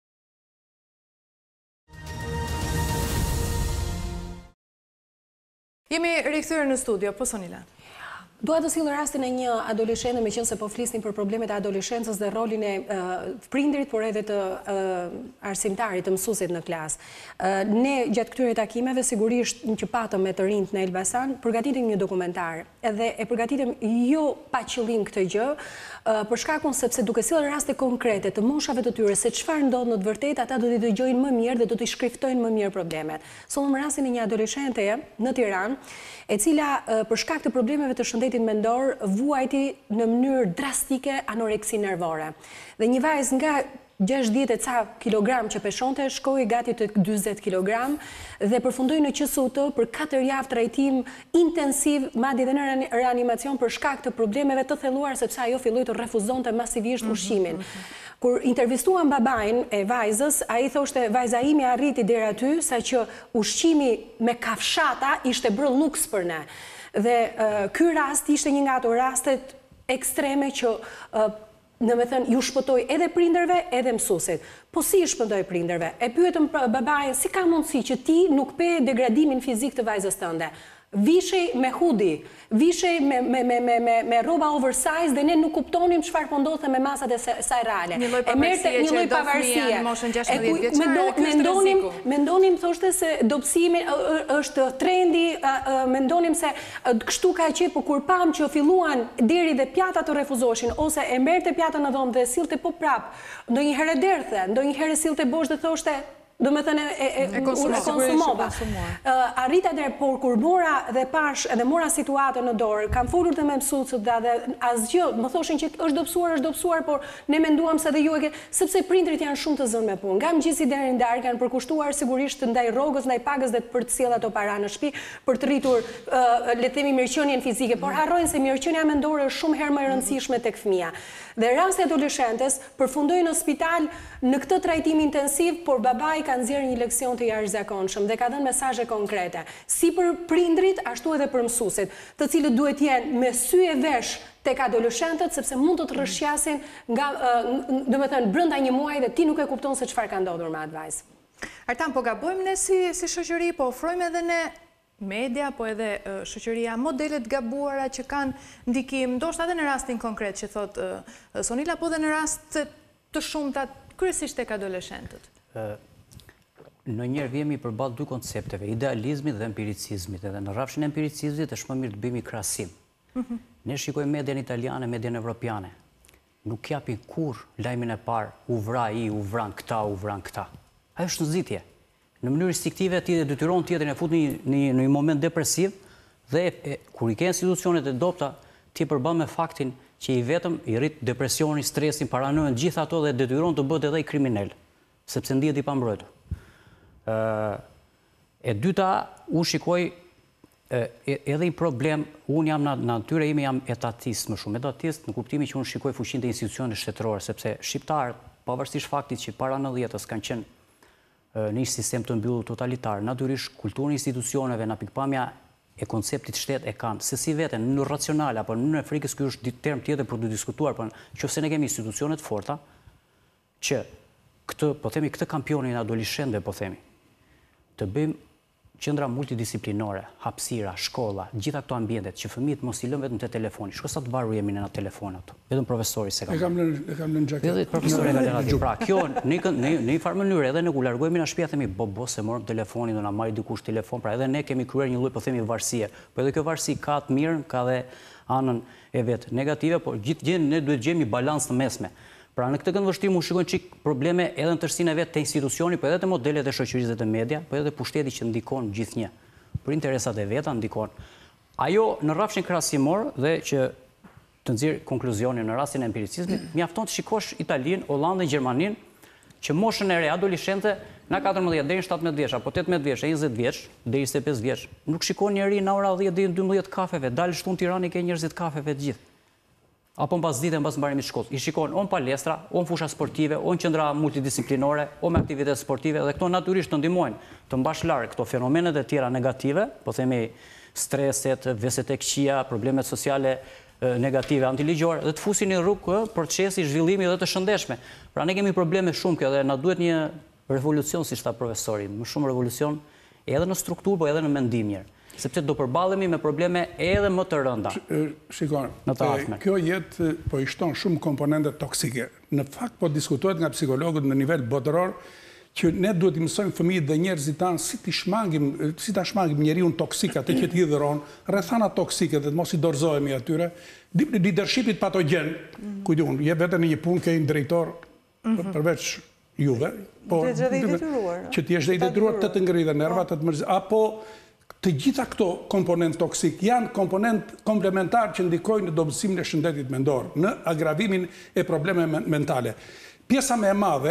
Jemi rikthyer në studio, po Sonila. Dua të sill rastin e një adoleshente, meqense po flisnim për problemet e adoleshencës dhe rolin e uh, prindrit, por edhe të uh, arsimtarit, të mësuesit në klasë. Uh, ne gjatë këtyre takimeve sigurisht që patëm me të rinjt në Elbasan, përgatitëm një dokumentar, edhe e përgatitëm jo pa qëllim këtë gjë, uh, për shkakun sepse duke sjellë raste konkrete të moshave të tyre se çfarë ndodh në të vërtetë, ata do t'i dëgjojnë më mirë dhe do t'i shkriftojnë më mirë problemet. Sollëm rastin e një adoleshente në Tiranë, e cila uh, për shkak të problemeve të shëndetit shëndetin mendor vuajti në mënyrë drastike anoreksi nervore. Dhe një vajzë nga gjashtëdhjetë e ca kilogram që peshonte, shkoi gati të dyzet kilogram dhe përfundoi në Q S U T për katër javë trajtim intensiv, madje edhe në reanimacion për shkak të problemeve të thelluara sepse ajo filloi të refuzonte masivisht ushqimin. Kur intervistuan babain e vajzës, ai thoshte vajza ime arriti deri aty saqë ushqimi me kafshata ishte bërë luks për ne. Dhe uh, ky rast ishte një nga ato rastet ekstreme që uh, në me thënë, ju shpëtoj edhe prindërve, edhe mësuesit. Po si i shpëtoj prindërve? E pyetëm babain, si ka mundësi që ti nuk pe degradimin fizik të vajzës tënde? Vishej me hudi, vishej me, me, me, me, me, me roba oversize dhe ne nuk kuptonim çfarë po ndodhte me masat e saj reale. Një lloj pavarësie që do fëmia në moshën gjashtëdhjetë vjeçare. Mendonim, mendonim thoshte se dobësimi është trendi, mendonim se kështu ka qenë, por kur pam që filluan deri dhe pjata të refuzoshin ose e merrte pjatën në dhomë dhe sillte po prap, ndonjëherë derdhte, ndonjëherë sillte bosh dhe thoshte do me thënë e konsumova. Arrita dhe, por kur mora dhe pash edhe mora situatën në dorë, kam folur dhe me mësuesët dhe asgjë, më thoshin që është dobësuar, është dobësuar, por ne menduam se dhe ju e ke, sepse prindrit janë shumë të zënë me punë. Nga mëngjesi deri në darkë kanë përkushtuar sigurisht ndaj rrogës, ndaj pagës dhe për të sjellë ato para në shtëpi, për të rritur, le të themi, mirëqenien fizike, por harrojnë se mirëqenia mendore është shumë herë më e rëndësishme tek fëmia. Dhe rasti i adoleshentes përfundoi në spital në këtë trajtim intensiv, por babai ka nxjerrë një leksion të jashtëzakonshëm dhe ka dhënë mesazhe konkrete, si për prindrit, ashtu edhe për mësuesit, të cilët duhet jenë me sy e vesh tek adoleshentët, sepse mund të të rrëshqasin nga, do me thënë, brenda një muaji dhe ti nuk e kupton se çfarë ka ndodhur me atë vajzë. Artan, po gabojmë ne si, si shoqëri, po ofrojmë edhe ne media, po edhe uh, shoqëria, modelet gabuara që kanë ndikim, ndoshta edhe në rastin konkret që thot uh, Sonila, po edhe në rast të shumta, kryesisht tek adoleshentët. Uh, në njerë vjemi përballë dy koncepteve, idealizmit dhe empiricizmit, edhe në rrafshin e empiricizmit është më mirë të bëjmë krahasim. Mm -hmm. Ne shikojmë median italiane, median evropiane. Nuk japin kur lajmin e parë, u vra i, u vran këta, u vran këta. Ajo është nxitje. Në mënyrë instiktive ti e detyron tjetrin e fut në një, një moment depresiv dhe e, e, kur i ke institucionet e dopta, ti e përball me faktin që i vetëm i rrit depresionin, stresin, paranojën, gjithë ato dhe detyron të bëhet edhe i kriminal, sepse ndihet i pambrojtur. Ë e dyta, u shikoj e, edhe i problem, unë jam në natyrë ime jam etatist më shumë, etatist në kuptimin që unë shikoj fuqinë e institucioneve shtetërore, sepse shqiptarët, pavarësisht faktit që para nëntëdhjetës kanë qenë në një sistem të mbyllur totalitar, natyrisht kulturën e institucioneve në pikpamja e konceptit shtet e kanë, se si veten në mënyrë racionale apo në mënyrë frikës, ky është term tjetër për të diskutuar, por nëse ne kemi institucione të forta që këtë, po themi, këtë kampionin adoleshentëve, po themi, të bëjmë qendra multidisiplinore, hapësira, shkolla, gjitha këto ambientet që fëmijët mos i lënë vetëm te telefoni. Shko sa të varur jemi në telefon ato. Vetëm profesori se ka. E kam lënë, e kam lënë xhaket. Edhe profesori ka lënë aty. Pra, kjo në në në një farë mënyrë edhe ne ku largohemi në shtëpi themi bo bo se morëm telefonin, do na marrë dikush telefon, pra edhe ne kemi kryer një lloj po themi varësie. Po edhe kjo varësi ka të mirën, ka dhe anën e vet negative, por gjithgjë ne duhet gjejmë një balancë të mesme. Pra në këtë këndvështrim u shikojnë çik probleme edhe në tërsinë e vet të institucioni, po edhe të modelet e shoqërisë dhe të media, po edhe pushteti që ndikon gjithnjë. Për interesat e veta ndikon. Ajo në rrafshin krahasimor dhe që të nxjerr konkluzionin në rastin e empiricizmit, mjafton të shikosh Italinë, Hollandën, Gjermaninë, që moshën e re adoleshente nga katërmbëdhjetë deri në shtatëmbëdhjetë vjeç apo tetëmbëdhjetë vjeç, njëzet vjeç deri njëzet e pesë vjeç, nuk shikon njëri në ora dhjetë deri në dymbëdhjetë kafeve, dalë shtunë Tiranë ke njerëzit kafeve të gjithë. Apo mbas ditën mbas mbarimit të shkollës. I shikon on palestra, on fusha sportive, on qendra multidisiplinore, on me aktivitete sportive dhe këto natyrisht të ndihmojnë të mbash larg këto fenomenet e tjera negative, po themi streset, veset e këqija, problemet sociale negative, antiligjore dhe të fusin në rrugë procesi zhvillimi dhe të shëndetshme. Pra ne kemi probleme shumë kjo dhe na duhet një revolucion, siç tha profesori, më shumë revolucion edhe në strukturë, po edhe në mendim mirë. Sepse do përballemi me probleme edhe më të rënda. Shikon, kjo jetë po i shton shumë komponente toksike. Në fakt po diskutohet nga psikologët në nivel botëror që ne duhet i mësojmë fëmijët dhe njerëzit tanë si ti shmangim, si ta shmangim njeriu toksik atë që t'i dhëron, rrethana toksike dhe të mos i dorëzohemi atyre. Leadershipit patogjen, ku diun, je vetëm në një punë ke një drejtor përveç juve, po që ti jesh i detyruar të të ngritë nervat, të të mërzit, apo Të gjitha këto komponent toksik janë komponent komplementar që ndikojnë në dobësimin e shëndetit mendor, në agravimin e problemeve mentale. Pjesa më e madhe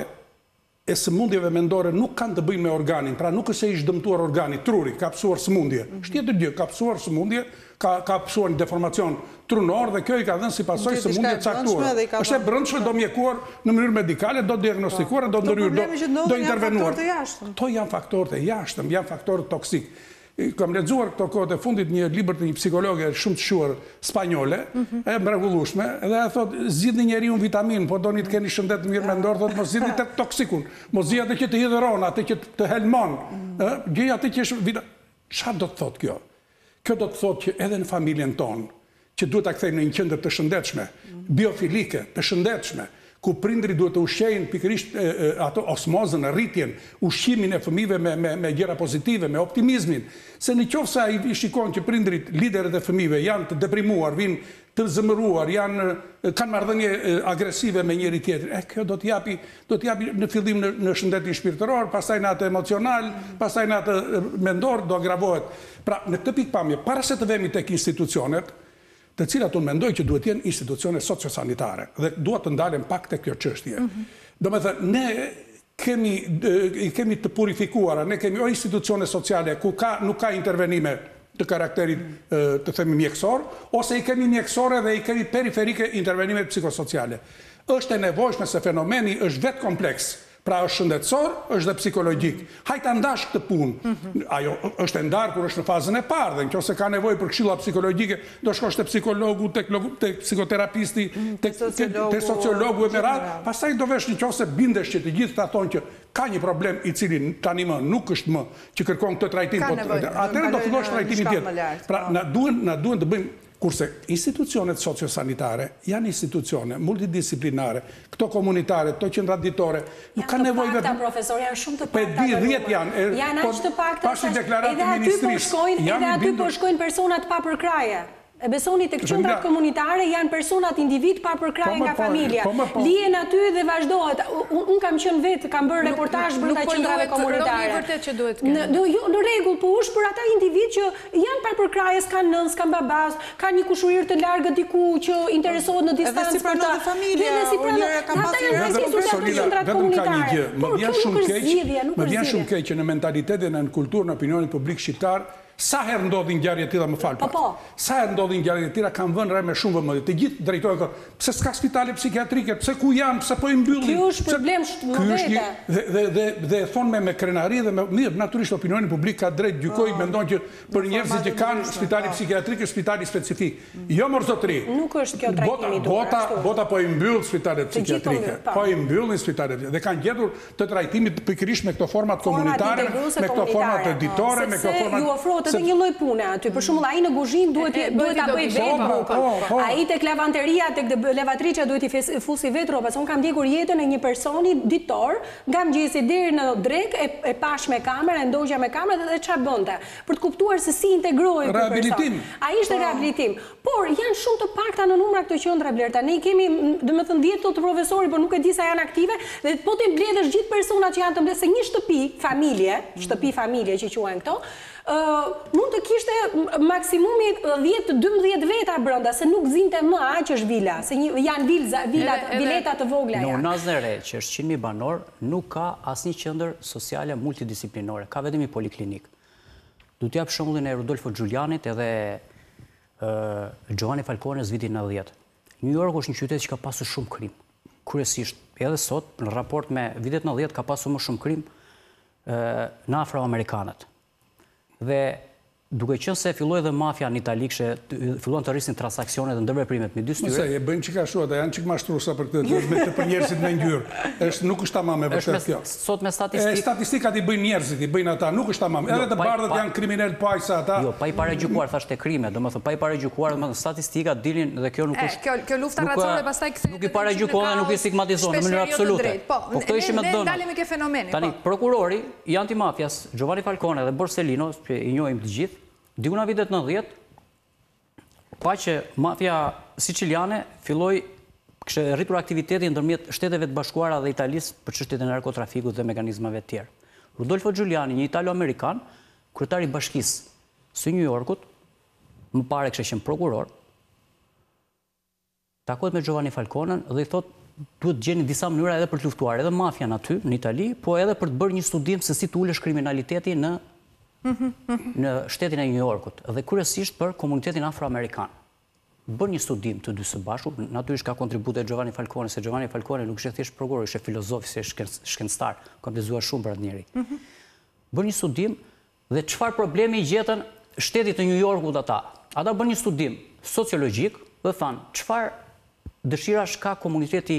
e sëmundjeve mendore nuk kanë të bëjnë me organin, pra nuk është se ishtë dëmtuar organi, truri, ka pësuar sëmundje. Është tjetër gjë, ka pësuar sëmundje, ka, ka pësuar një deformacion trunor dhe kjo i ka dhënë si pasoj sëmundje caktuar. Është e brëndshme, do mjekuar në mënyrë medikale, do diagnostikuar, do ndërhyrë, do, do intervenuar. Kto janë faktorët e jashtëm, janë faktorët toksik. Kam lexuar këto kohët e fundit një libër të një psikologe shumë të shuar spanjole, e mrekullueshme, dhe e thot, zgjidhni njeriu vitaminë, po doni të keni shëndet mirë mendor, thot mos zgjidhni tek toksikun, mos zgjidhni atë që të hidhëron, atë që të helmon, ë, gjej atë që është vita. Çfarë do të thotë kjo? Kjo do të thotë që edhe në familjen tonë, që duhet ta kthejmë në një qendër të shëndetshme, biofilike, të shëndetshme, ku prindri duhet të ushqejnë pikërisht ato osmozën, rritjen, ushqimin e fëmijëve me, me, me gjëra pozitive, me optimizmin. Se në qoftë se ai shikon që prindrit, liderët e fëmijëve janë të deprimuar, vinë të zëmëruar, janë, kanë marrëdhënie agresive me njëri tjetrin, e kjo do të japi, do të japi në fillim në, në shëndetin shpirtëror, pastaj në atë emocional, pastaj në atë mendor, do agravohet. Pra, në këtë pikpamje, para se të vemi tek institucionet, të cilat unë mendoj që duhet jenë institucione sociosanitare dhe duhet të ndalen pak të kjo çështje. Do me thënë, ne kemi, kemi të purifikuara, ne kemi o institucione sociale ku ka, nuk ka intervenime të karakterit të themi mjekësor, ose i kemi mjekësore dhe i kemi periferike intervenime psikosociale. Është e nevojshme se fenomeni është vetë kompleks. Pra është shëndetësor, është dhe psikologjik. Hajta ndash këtë punë. Ajo është e ndarë kur është në fazën e parë, dhe nëse ka nevojë për këshilla psikologjike, do shkosh te psikologu, te psikoterapisti, te sociologu e me radhë, pastaj do vesh nëse bindesh që të gjithë ta thonë që ka një problem i cili tani më nuk është më që kërkon këtë trajtim, atëherë do fillosh trajtimin tjetër. Pra na duhen na duhen të bëjmë. Kurse institucionet sociosanitare janë institucione multidisciplinare, këto komunitare, këto qendra ditore, nuk ka nevojë vetëm. Profesor, janë shumë të pakta. Pe dhjetë janë. Janë aq të pakta. Pasi deklaratë e ministrisë. Edhe aty po shkojnë personat pa përkraje. E besoni tek qendrat komunitare janë personat individ pa përkraje nga familja. Lihen aty dhe vazhdohet. Unë kam qenë vetë, kam bërë reportazh brenda qendrave komunitare. Nuk vërtet që duhet kënë. Në rregull, po është për ata individ që janë pa përkraje, s'kan nën, s'kan babas, ka një kushurir të largët diku që interesohet në distancë për ta. Edhe si pranon ata janë rrezistuar në qendrat komunitare. Më vjen shumë keq, më vjen shumë keq që në mentalitetin e në kulturën e opinionit publik shqiptar sa herë ndodhin ngjarje të tilla më fal pak. Sa herë ndodhin ngjarje të tilla kanë vënë re me shumë vëmendje. Të gjithë drejtojnë pse s'ka spitale psikiatrike, pse ku janë, pse po i mbyllin. Ky është problem shumë vetë. Dhe dhe dhe dhe thonë me me krenari dhe me mirë, natyrisht opinioni publik ka drejt gjykoj, mendon që për njerëzit që kanë spitale psikiatrike, spitali specifik. Jo mor zotri. Nuk është kjo trajtimi i duhur. Bota bota po i mbyll spitalet psikiatrike. Po i mbyllin spitalet dhe kanë gjetur të trajtimit pikërisht me këto format komunitare, me këto format editore, me këto format edhe një lloj pune aty. Për shembull, ai në kuzhinë duhet duhet ta bëj vetë rrugën. Ai tek lavanteria, tek lavatriçja duhet i fusi vetë rrobat. Unë kam ndjekur jetën e një personi ditor, nga mëngjesi deri në drek e pash me kamerë, e ndogja me kamerë dhe ç'a bënte, për të kuptuar se si integrohej ky person. Ai ishte rehabilitim. Por janë shumë të pakta në numra këto qendra Blerta. Ne kemi, domethënë dhjetë të profesorë, por nuk e di sa janë aktive dhe po ti mbledhësh gjithë personat që janë të mbledhur se një shtëpi, familje, shtëpi familje që quhen këto, Uh, mund të kishte maksimumi dhjetë dymbëdhjetë veta brenda, se nuk zinte më aq është vila, se një, janë vilza, vilat, vileta të vogla janë. Në Unazën e Re, që është qind mijë banor, nuk ka asnjë qendër sociale multidisiplinore, ka vetëm një poliklinik. Du të jap shembullin e Rudolfo Giulianit edhe uh, Giovanni Falcones vitin nëntëdhjetë. New York është një qytet që ka pasur shumë krim. Kryesisht, edhe sot, në raport me vitet nëntëdhjetë ka pasur më shumë krim uh, në afroamerikanët. Dhe duke qenë se filloi dhe mafia në Itali, që filluan të rrisin transaksionet dhe ndërveprimet midis tyre. Mos e bëjnë çka ashtu, ata janë çik mashtruesa për këtë, me për njerëzit me ngjyrë. Është nuk është tamam e vërtet kjo. Sot me statistikë. Statistikat i bëjnë njerëzit, i bëjnë ata, nuk është tamam. Edhe të bardhët janë kriminal paqsa ata. Jo, pa i paragjykuar thashë krime, domethënë pa i paragjykuar, domethënë statistikat dilin dhe kjo nuk është. Kjo kjo lufta racore pastaj kthehet. Nuk i paragjykon dhe nuk i stigmatizon në mënyrë absolute. Po, këto ishin me dënë. Dalim me këtë fenomen. Tani prokurori i antimafias Giovanni Falcone dhe Borsellino, që i njohim të gjithë, diku në vitet nëntëdhjetë, pa që mafia siciliane filloi kishte rritur aktivitetin ndërmjet Shteteve të Bashkuara dhe Italisë për çështjet e narkotrafikut dhe mekanizmave të tjerë. Rudolfo Giuliani, një italo-amerikan, kryetari i bashkisë së New Yorkut, më pare kështë qenë prokuror, takohet me Giovanni Falconën dhe i thot duhet gjeni disa mënyra edhe për të luftuar edhe mafian aty në Itali, po edhe për të bërë një studim se si të ulesh kriminaliteti në në shtetin e New Yorkut dhe kryesisht për komunitetin afroamerikan. Bërë një studim të dy së bashku, natyrisht ka kontribute Giovanni Falcone, se Giovanni Falcone nuk ishte thjesht prokuror, ishte filozof, ishte shkencëtar, ka lezuar shumë për atë njeri. Bërë një studim dhe çfarë problemi i gjetën shtetit të New Yorkut ata. Ata bërë një studim sociologjik dhe thanë çfarë dëshirash ka komuniteti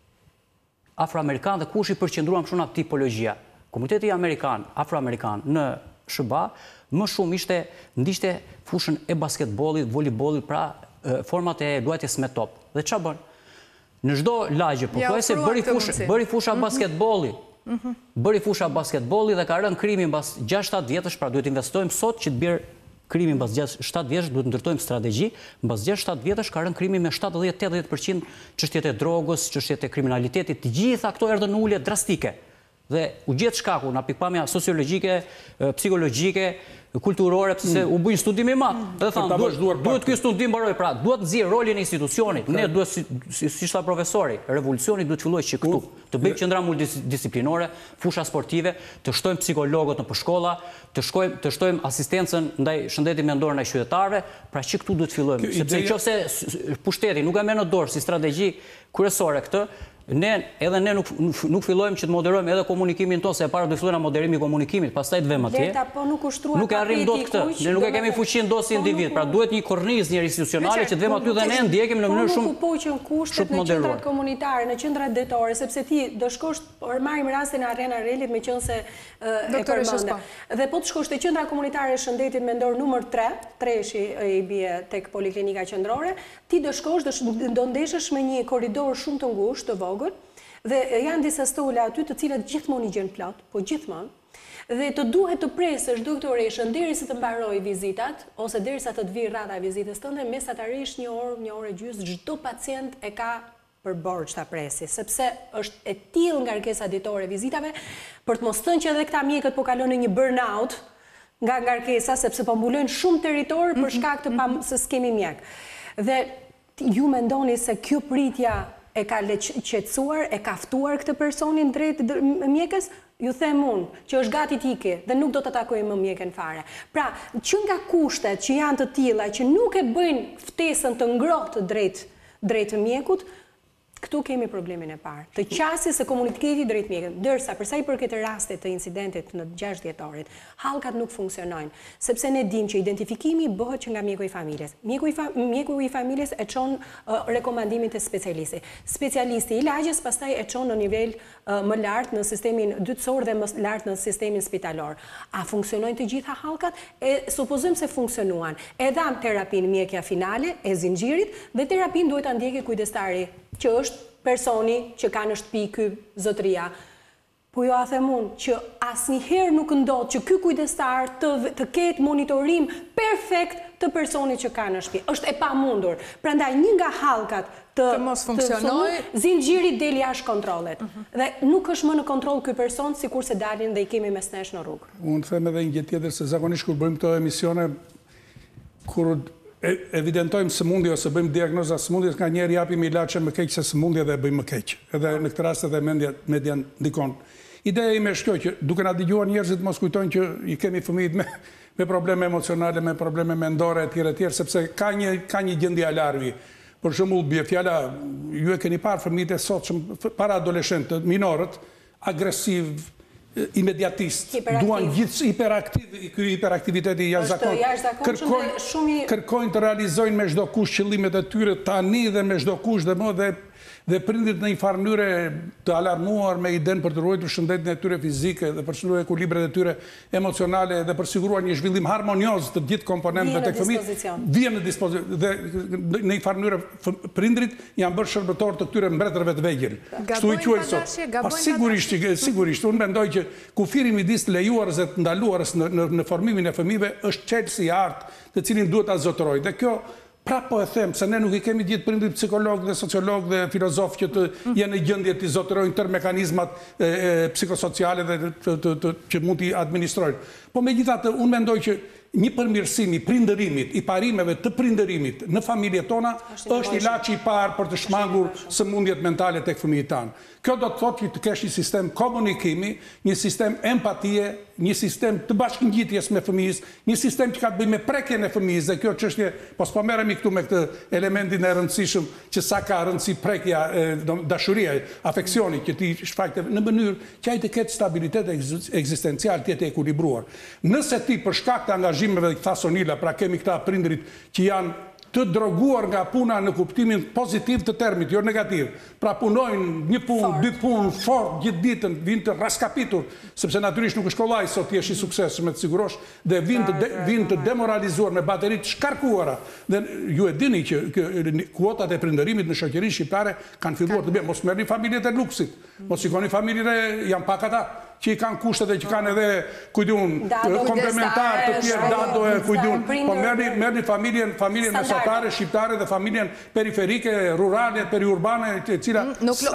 afroamerikan dhe kush i përqendruar më shumë atë tipologjia. Komuniteti amerikan, afroamerikan në S B A më shumë ishte ndiqte fushën e basketbollit, voleybollit, pra format e luajtjes me top. Dhe ç'a bën? Në çdo lagje pothuajse bëri fushë, bëri fusha basketbolli. Bëri fusha basketbolli dhe ka rënë krimi mbas gjashtë shtatë vjetësh, pra duhet investojmë sot që të bjerë krimi mbas gjashtë shtatë vjetësh, duhet ndërtojmë strategji, mbas gjashtë shtatë vjetësh ka rënë krimi me shtatëdhjetë deri te tetëdhjetë përqind çështjet e drogës, çështjet e kriminalitetit, të gjitha këto erdhën në ulje drastike. Dhe u gjet shkaku nga pikpamja sociologjike, psikologjike, kulturore, pse u bë një studim i madh. Dhe thanë, duhet ky studim mbaroj, pra duhet nxjerr rolin e institucionit. Ne duhet, si si tha profesori, revolucioni duhet të fillojë që këtu, të bëjmë qendra multidisiplinore, fusha sportive, të shtojmë psikologët në shkolla, të shkojmë të shtojmë asistencën ndaj shëndetit mendor ndaj qytetarëve, pra që këtu duhet të fillojmë, sepse nëse pushteti nuk e merr në dorë si strategji kryesore këtë, ne edhe ne nuk nuk fillojmë që të moderojmë edhe komunikimin tonë, se e para do fillojmë moderimi i komunikimit, pastaj të vëmë atje. Leta po nuk ushtruat. Nuk e arrim dot këtë. Ne nuk e kemi fuqinë dot si individ, pra duhet një kornizë një institucionale që të vëmë aty dhe ne ndjekim në mënyrë shumë. Po nuk u poqën kushtet në qendrat komunitare, në qendrat detore, sepse ti do shkosh, por marrim rastin e Arena Relit me qenë se e përmendë. Dhe po të shkosh te qendra komunitare e shëndetit mendor numër tre, treshi i bie tek poliklinika qendrore, ti do shkosh, do ndeshësh me një korridor shumë të ngushtë, të vogël, dhe janë disa stola aty të cilat gjithmonë i gjen plot, po gjithmonë. Dhe të duhet të presësh doktoreshën derisa të mbarojë vizitat ose derisa të të vijë rrata e vizitës tënde, mesatarisht një orë, një orë e gjys, çdo pacient e ka për borxh ta presi, sepse është e tillë ngarkesa ditore e vizitave, për të mos thënë që edhe këta mjekët po kalojnë në një burnout nga ngarkesa, sepse po mbulojnë shumë territor për shkak të se s'kemi mjek. Dhe ju mendoni se kjo pritja e ka qetësuar, e ka ftuar këtë personin drejt mjekës? Ju them unë që është gati tiki dhe nuk do të takojmë më mjekën fare. Pra, që nga kushtet që janë të tilla që nuk e bëjnë ftesën të ngrohtë drejt drejt mjekut, këtu kemi problemin e parë, të qasjes së komunitetit drejt mjekut, ndërsa për sa i përket rastit të incidentit në gjashtë dhjetorit, hallkat nuk funksionojnë, sepse ne dimë që identifikimi bëhet që nga mjeku i familjes. Mjeku i, fa, mjeku i familjes e çon uh, rekomandimin të specialisti. Specialisti i lagjes pastaj e çon në nivel uh, më lart në sistemin dytësor dhe më lart në sistemin spitalor. A funksionojnë të gjitha hallkat? E supozojmë se funksionuan. E dham terapin mjekja finale e zinxhirit dhe terapin duhet ta ndjekë kujdestari, që është personi që ka në shtëpi ky zotëria. Po jo a them unë që asnjëherë nuk ndodh që ky kujdestar të, të ketë monitorim perfekt të personit që ka në shtëpi. Është e pamundur. Prandaj një nga hallkat të, të mos funksionojë, zinxhiri del jashtë kontrollet. Uh -huh. Dhe nuk është më në kontroll ky person sikurse dalin dhe i kemi mes nesh në rrugë. Unë them edhe një gjë tjetër, se zakonisht kur bëjmë këto emisione, kur evidentojmë sëmundje ose bëjmë diagnoza sëmundjes, ka njerë japim ilaçe më keq se sëmundje dhe bëjmë më keq. Edhe në këtë rast edhe mendja media ndikon. Ideja ime është kjo, që duke na dëgjuar njerëzit mos kujtojnë që i kemi fëmijët me me probleme emocionale, me probleme mendore etj etj, sepse ka një ka një gjendje alarmi. Për shembull, bie fjala, ju e keni parë fëmijët e sotshëm, para adoleshentë, minorët, agresiv, imediatist, duan gjithë hiperaktiv, ky hiperaktiviteti jashtëzakonshëm. Kërkojnë, kërkojnë të realizojnë me çdo kush qëllimet e tyre tani dhe me çdo kush dhe më dhe dhe prindit në një farë mënyre të alarmuar me iden për të ruajtur shëndetin e tyre fizike dhe për shëndetin e ekuilibrit e tyre emocionale dhe për siguruar një zhvillim harmonioz të gjithë komponentëve tek fëmijët, vjen në dispozicion dhe në një farë mënyre prindrit janë bërë shërbëtor të këtyre mbretërve të vegjël. Kështu i quajnë sot. Pa sigurisht, sigurisht, unë mendoj që kufiri midis lejuarës dhe të ndaluarës në, në, në formimin e fëmijëve është çelësi i artë, të cilin duhet ta zotërojë. Dhe kjo pra po e them, se ne nuk i kemi gjithë prindrit psikolog dhe sociolog dhe filozof që të jenë në gjendje të zotërojnë tërë mekanizmat e, e, psikosociale dhe të, të, të, që mund t'i administrojnë. Po megjithatë, unë mendoj që një përmirësim i prindërimit, i parimeve të prindërimit në familje tona, është ilaçi i parë për të shmangur sëmundjet mentale tek fëmijët tanë. Kjo do të thotë që të kesh një sistem komunikimi, një sistem empatie, një sistem të bashkëngjitjes me fëmijës, një sistem që ka të bëjë me prekjen e fëmijës, dhe kjo çështje, po s'po merremi këtu me këtë elementin e rëndësishëm që sa ka rëndësi prekja, dashuria, afeksioni që ti shfaqte në mënyrë që ai të ketë stabilitet ekzistencial, të jetë ekuilibruar. Nëse ti për shkak të angazhimeve që tha Sonila, pra kemi këta prindrit që janë të droguar nga puna në kuptimin pozitiv të termit, jo negativ. Pra punojnë një punë, dy punë, fort, gjithë ditën, vinë të raskapitur, sepse natyrisht nuk është kollaj sot të jesh i suksesshëm, të sigurosh, dhe vinë të demoralizuar me baterit shkarkuara. Dhe ju e dini që kuotat e prindërimit në shoqërinë shqiptare kanë filluar të bëjnë. Mos merrni familjet e luksit, mos shikoni familjet e janë pak ata që i kanë kushtet e që kanë edhe kujdun komplementar të tjerë, dado e kujdun. Po merrni familjen, familjen mesatare, shqiptare dhe familjen periferike, rurale, periurbane, e cila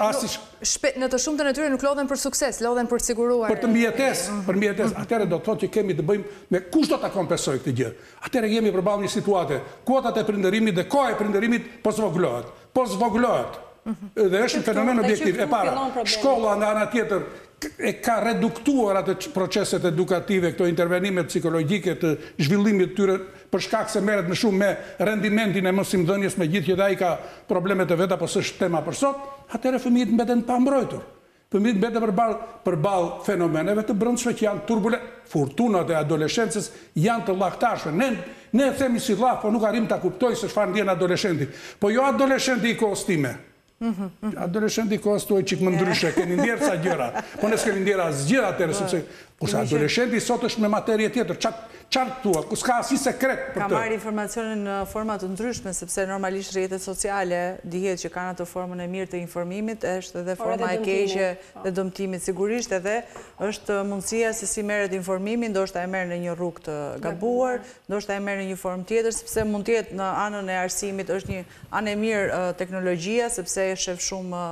në të shumtën e tyre nuk lodhen për sukses, lodhen për të siguruar. Për të mbijetes, për mbijetes. Atëherë do të thotë që kemi të bëjmë me kush do ta kompensoj këtë gjë. Atëherë jemi përballë një situate, kuotat e prindërimit dhe koha e prindërimit po zvoglohet. Po zvoglohet. Dhe është një fenomen objektiv. E para, shkolla nga ana tjetër e ka reduktuar atë proceset edukative, këto intervenime psikologjike të zhvillimit të tyre për shkak se merret më shumë me rendimentin e mosimdhënies, me gjithë që dhe ai ka problemet e veta, po s'është tema për sot, atëherë fëmijët mbeten pa mbrojtur. Fëmijët mbeten përballë përballë fenomeneve të brendshme që janë turbulente. Fortunat e adoleshencës janë të llaktarshme. Ne ne themi si llaf, po nuk arrim ta kuptoj se çfarë ndjen adoleshenti. Po jo adoleshenti i kohës time. Adoleshenti i kohës tuaj çik më ndryshe, keni ndjerë ca gjëra. Po ne s'kemi ndjerë asgjë atëherë, sepse kurse adoleshenti sot është me materie tjetër. Qartë tua, ku s'ka asnjë sekret për të. Ka marrë informacionin në forma të ndryshme, sepse normalisht rrjetet sociale dihet që kanë atë formën e mirë të informimit, është edhe forma e keqe dhe dëmtimit sigurisht, edhe është mundësia se si merret informimi, ndoshta e merr në një rrugë të gabuar, ndoshta e merr në një formë tjetër, sepse mund të jetë në anën e arsimit është një anë e mirë teknologjia, sepse e shef shumë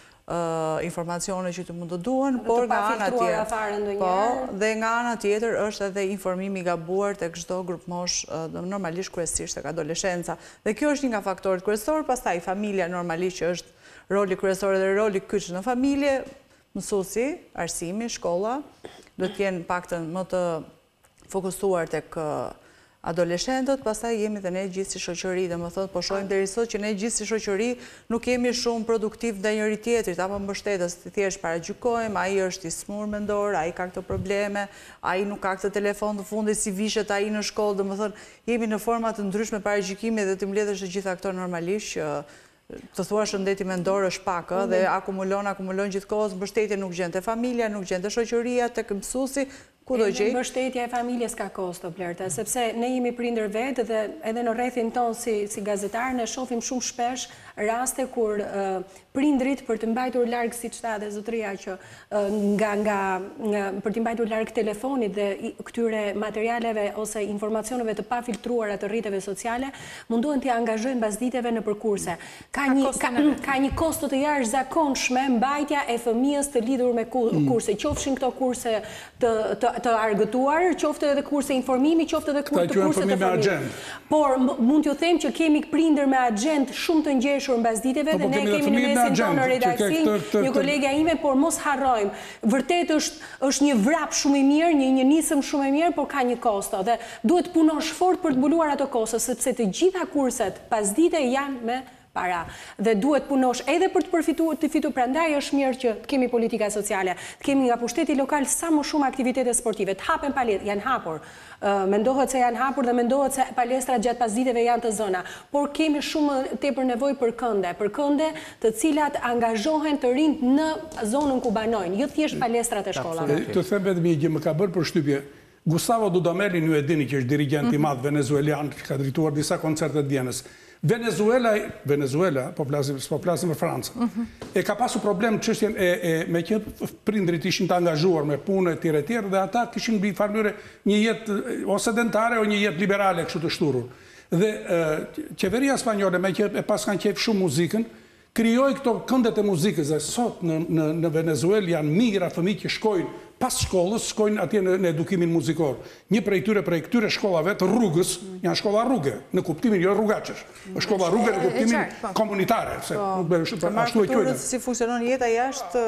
informacione që të mund të duhen, por nga ana tjetër, po, dhe nga ana tjetër është edhe informimi gabuar tek çdo grup mosh, normalisht kryesisht tek adoleshenca. Dhe kjo është një nga faktorët kryesorë, pastaj familja normalisht që është roli kryesor dhe roli kyç në familje, mësuesi, arsimi, shkolla, do të jenë paktën më të fokusuar tek adoleshentët, pastaj jemi dhe ne gjithë si shoqëri, dhe më thotë, po shohim deri sot që ne gjithë si shoqëri nuk jemi shumë produktiv ndaj njëri tjetrit, apo mbështetës, të thjesht paragjykojmë, ai është i smur mendor, ai ka këto probleme, ai nuk ka këtë telefon të fundit si vishet ai në shkollë, dhe më thonë, jemi në forma të ndryshme paragjykimi dhe të mbledhësh të gjitha këto normalisht që të thua shëndeti mendor është pak, dhe akumulon, akumulon gjithkohës, mbështetje nuk gjen te familja, nuk gjen te shoqëria, tek mësuesi, ku do gjej? Mbështetja e familjes ka kosto, Blerta, sepse ne jemi prindër vetë dhe edhe në rrethin tonë si gazetar ne shohim shumë shpesh raste kur prindrit për të mbajtur larg, siç tha dhe zotëria, që nga nga për të mbajtur larg telefonit dhe këtyre materialeve ose informacioneve të pafiltruara të rrjeteve sociale, munduhen të angazhojnë pasditeve në përkurse. Ka një ka një kosto të jashtëzakonshme mbajtja e fëmijës të lidhur me kurse, qofshin këto kurse të të argëtuar, qoftë edhe kurse informimi, qoftë edhe kurse të familjes. Por mund t'ju them që kemi prindër me agent shumë të ngjeshur mbasditeve dhe ne kemi në mesin tonë në redaksi një kolegja ime, por mos harrojmë. Vërtet është është një vrap shumë i mirë, një një nisëm shumë i mirë, por ka një kosto dhe duhet punosh fort për të mbuluar ato kosto, sepse të gjitha kurset pasdite janë me para. Dhe duhet punosh edhe për të përfituar të fitu, prandaj është mirë që të kemi politika sociale, të kemi nga pushteti lokal sa më shumë aktivitete sportive, të hapen palestrat, janë hapur. Mendohet se janë hapur dhe mendohet se palestrat gjatë pasditeve janë të zëna, por kemi shumë tepër nevojë për kënde, për kënde të cilat angazhohen të rinjt në zonën ku banojnë, jo thjesht palestrat e shkollave. Të them vetëm një gjë, më ka bërë përshtypje. Gustavo Dudameli, ju e dini që është dirigent i madh venezuelian, që ka drejtuar disa koncerte të Vjenës. Venezuela, Venezuela, po flasim, po flasim për Francën, e ka pasur problem çështjen e, e me që prindrit ishin të angazhuar me punë e tjera e tjera dhe ata kishin mbi farmyre një jetë ose sedentare o një jetë liberale kështu të shturur. Dhe e, qeveria spanjole, me që e pas kanë qef shumë muzikën, krijoi këto këndet e muzikës dhe sot në në në Venezuelë janë mijëra fëmijë që shkojnë pas shkollës shkojnë atje në, në edukimin muzikor. Një prej tyre prej këtyre shkollave të rrugës, janë shkolla rrugë, në kuptimin jo rrugaqesh. Është shkolla rrugë në kuptimin komunitare, se ashtu e quajnë. Si funksionon jeta jashtë.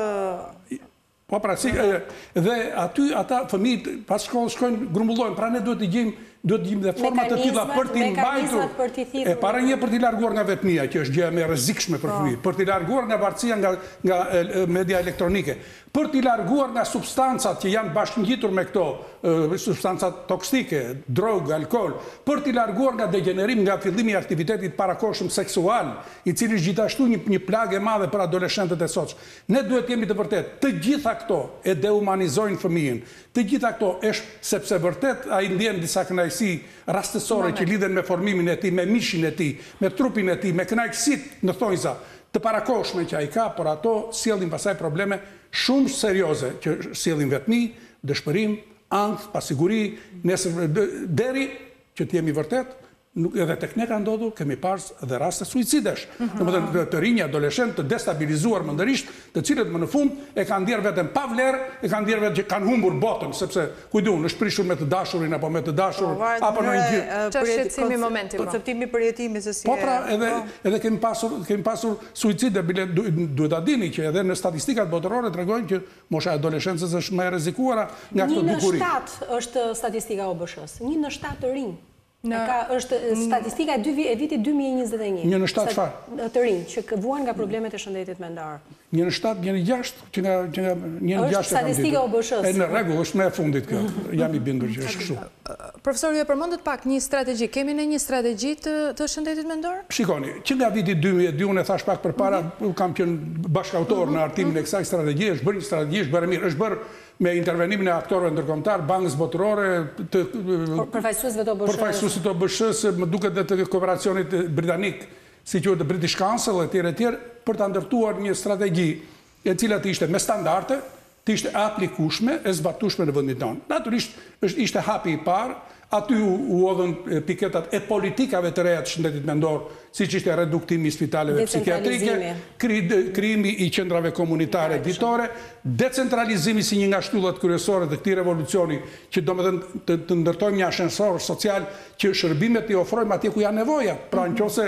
Po pra, si, dhe aty ata fëmijët pas shkollës shkojnë grumbullojnë, pra ne duhet të gjejmë duhet të gjejmë dhe forma të tilla për t'i mbajtur. E para një për t'i larguar nga vetmia, që është gjë më e rrezikshme për fëmijët, për t'i larguar nga varësia nga nga media elektronike, për t'i larguar nga substancat që janë bashkëngjitur me këto, substancat toksike, drogë, alkool, për t'i larguar nga degenerim, nga fillimi i aktivitetit parakohshëm seksual, i cili është gjithashtu një, një plagë e madhe për adoleshentët e sotshëm. Ne duhet jemi të vërtet, të gjitha këto e dehumanizojnë fëmijën. Të gjitha këto është sepse vërtet ai ndjen disa kënaqësi rastësore që lidhen me formimin e tij, me mishin e tij, me trupin e tij, me kënaqësitë në thonjza të parakohshme që ai ka, por ato sjellin pasaj probleme shumë serioze që sjellin vetmi, dëshpërim, ankth, pasiguri, nesër deri që të jemi vërtet. Nuk edhe tek ne ka ndodhur, kemi parë dhe raste suicidesh. Domethënë të rinj adoleshent të destabilizuar mendërisht, të cilët më në fund e kanë ndier veten pa vlerë, e kanë ndier vetë që kanë humbur botën, sepse kujtu, është prishur me të dashurin apo me të dashur, apo në një gjë. Ç'është shqetësimi i momentit. Konceptimi i përjetimit se si. Po pra, edhe edhe kemi pasur kemi pasur suicide, bile duhet ta dini që edhe në statistikat botërore tregojnë që mosha e adoleshencës është më e rrezikuara nga këto dukuri. një në shtatë është statistika O B S-s. një në shtatë të rinj. Ka është statistika e vitit dy mijë e njëzet e një. Një në shtatë çfarë? Të rinj që vuan nga problemet e shëndetit mendor. Një në shtatë, një në gjashtë, që nga që nga një në gjashtë. Është statistika O B S-s. Në rregull, është më e fundit kjo. Jam i bindur që është kështu. Profesor, ju e përmendët pak një strategji. Kemi ne një strategji të, të shëndetit mendor? Shikoni, që nga viti dy mijë e dy, unë e thash pak përpara, kam qenë bashkautor në hartimin e kësaj strategjie, është bërë një strategji, është bërë mirë, është bërë me intervenimin e aktorëve ndërkombëtar, bankës botërore, të përfaqësuesve të O B S-s. Përfaqësuesit të O B S-s, më duket edhe të kooperacionit britanik, si quhet British Council etj etj, për ta ndërtuar një strategji e cila të ishte me standarde, të ishte aplikueshme, e zbatueshme në vendin tonë. Natyrisht ishte hapi i parë, aty u hodhën piketat e politikave të reja të shëndetit mendor, siç ishte reduktimi i spitaleve psikiatrike, krijimi i qendrave komunitare ditore, decentralizimi si një nga shtyllat kryesore të këtij revolucioni, që domethënë të, të ndërtojmë një ashensor social që shërbimet i ofrojmë atje ku janë nevoja. Pra nëse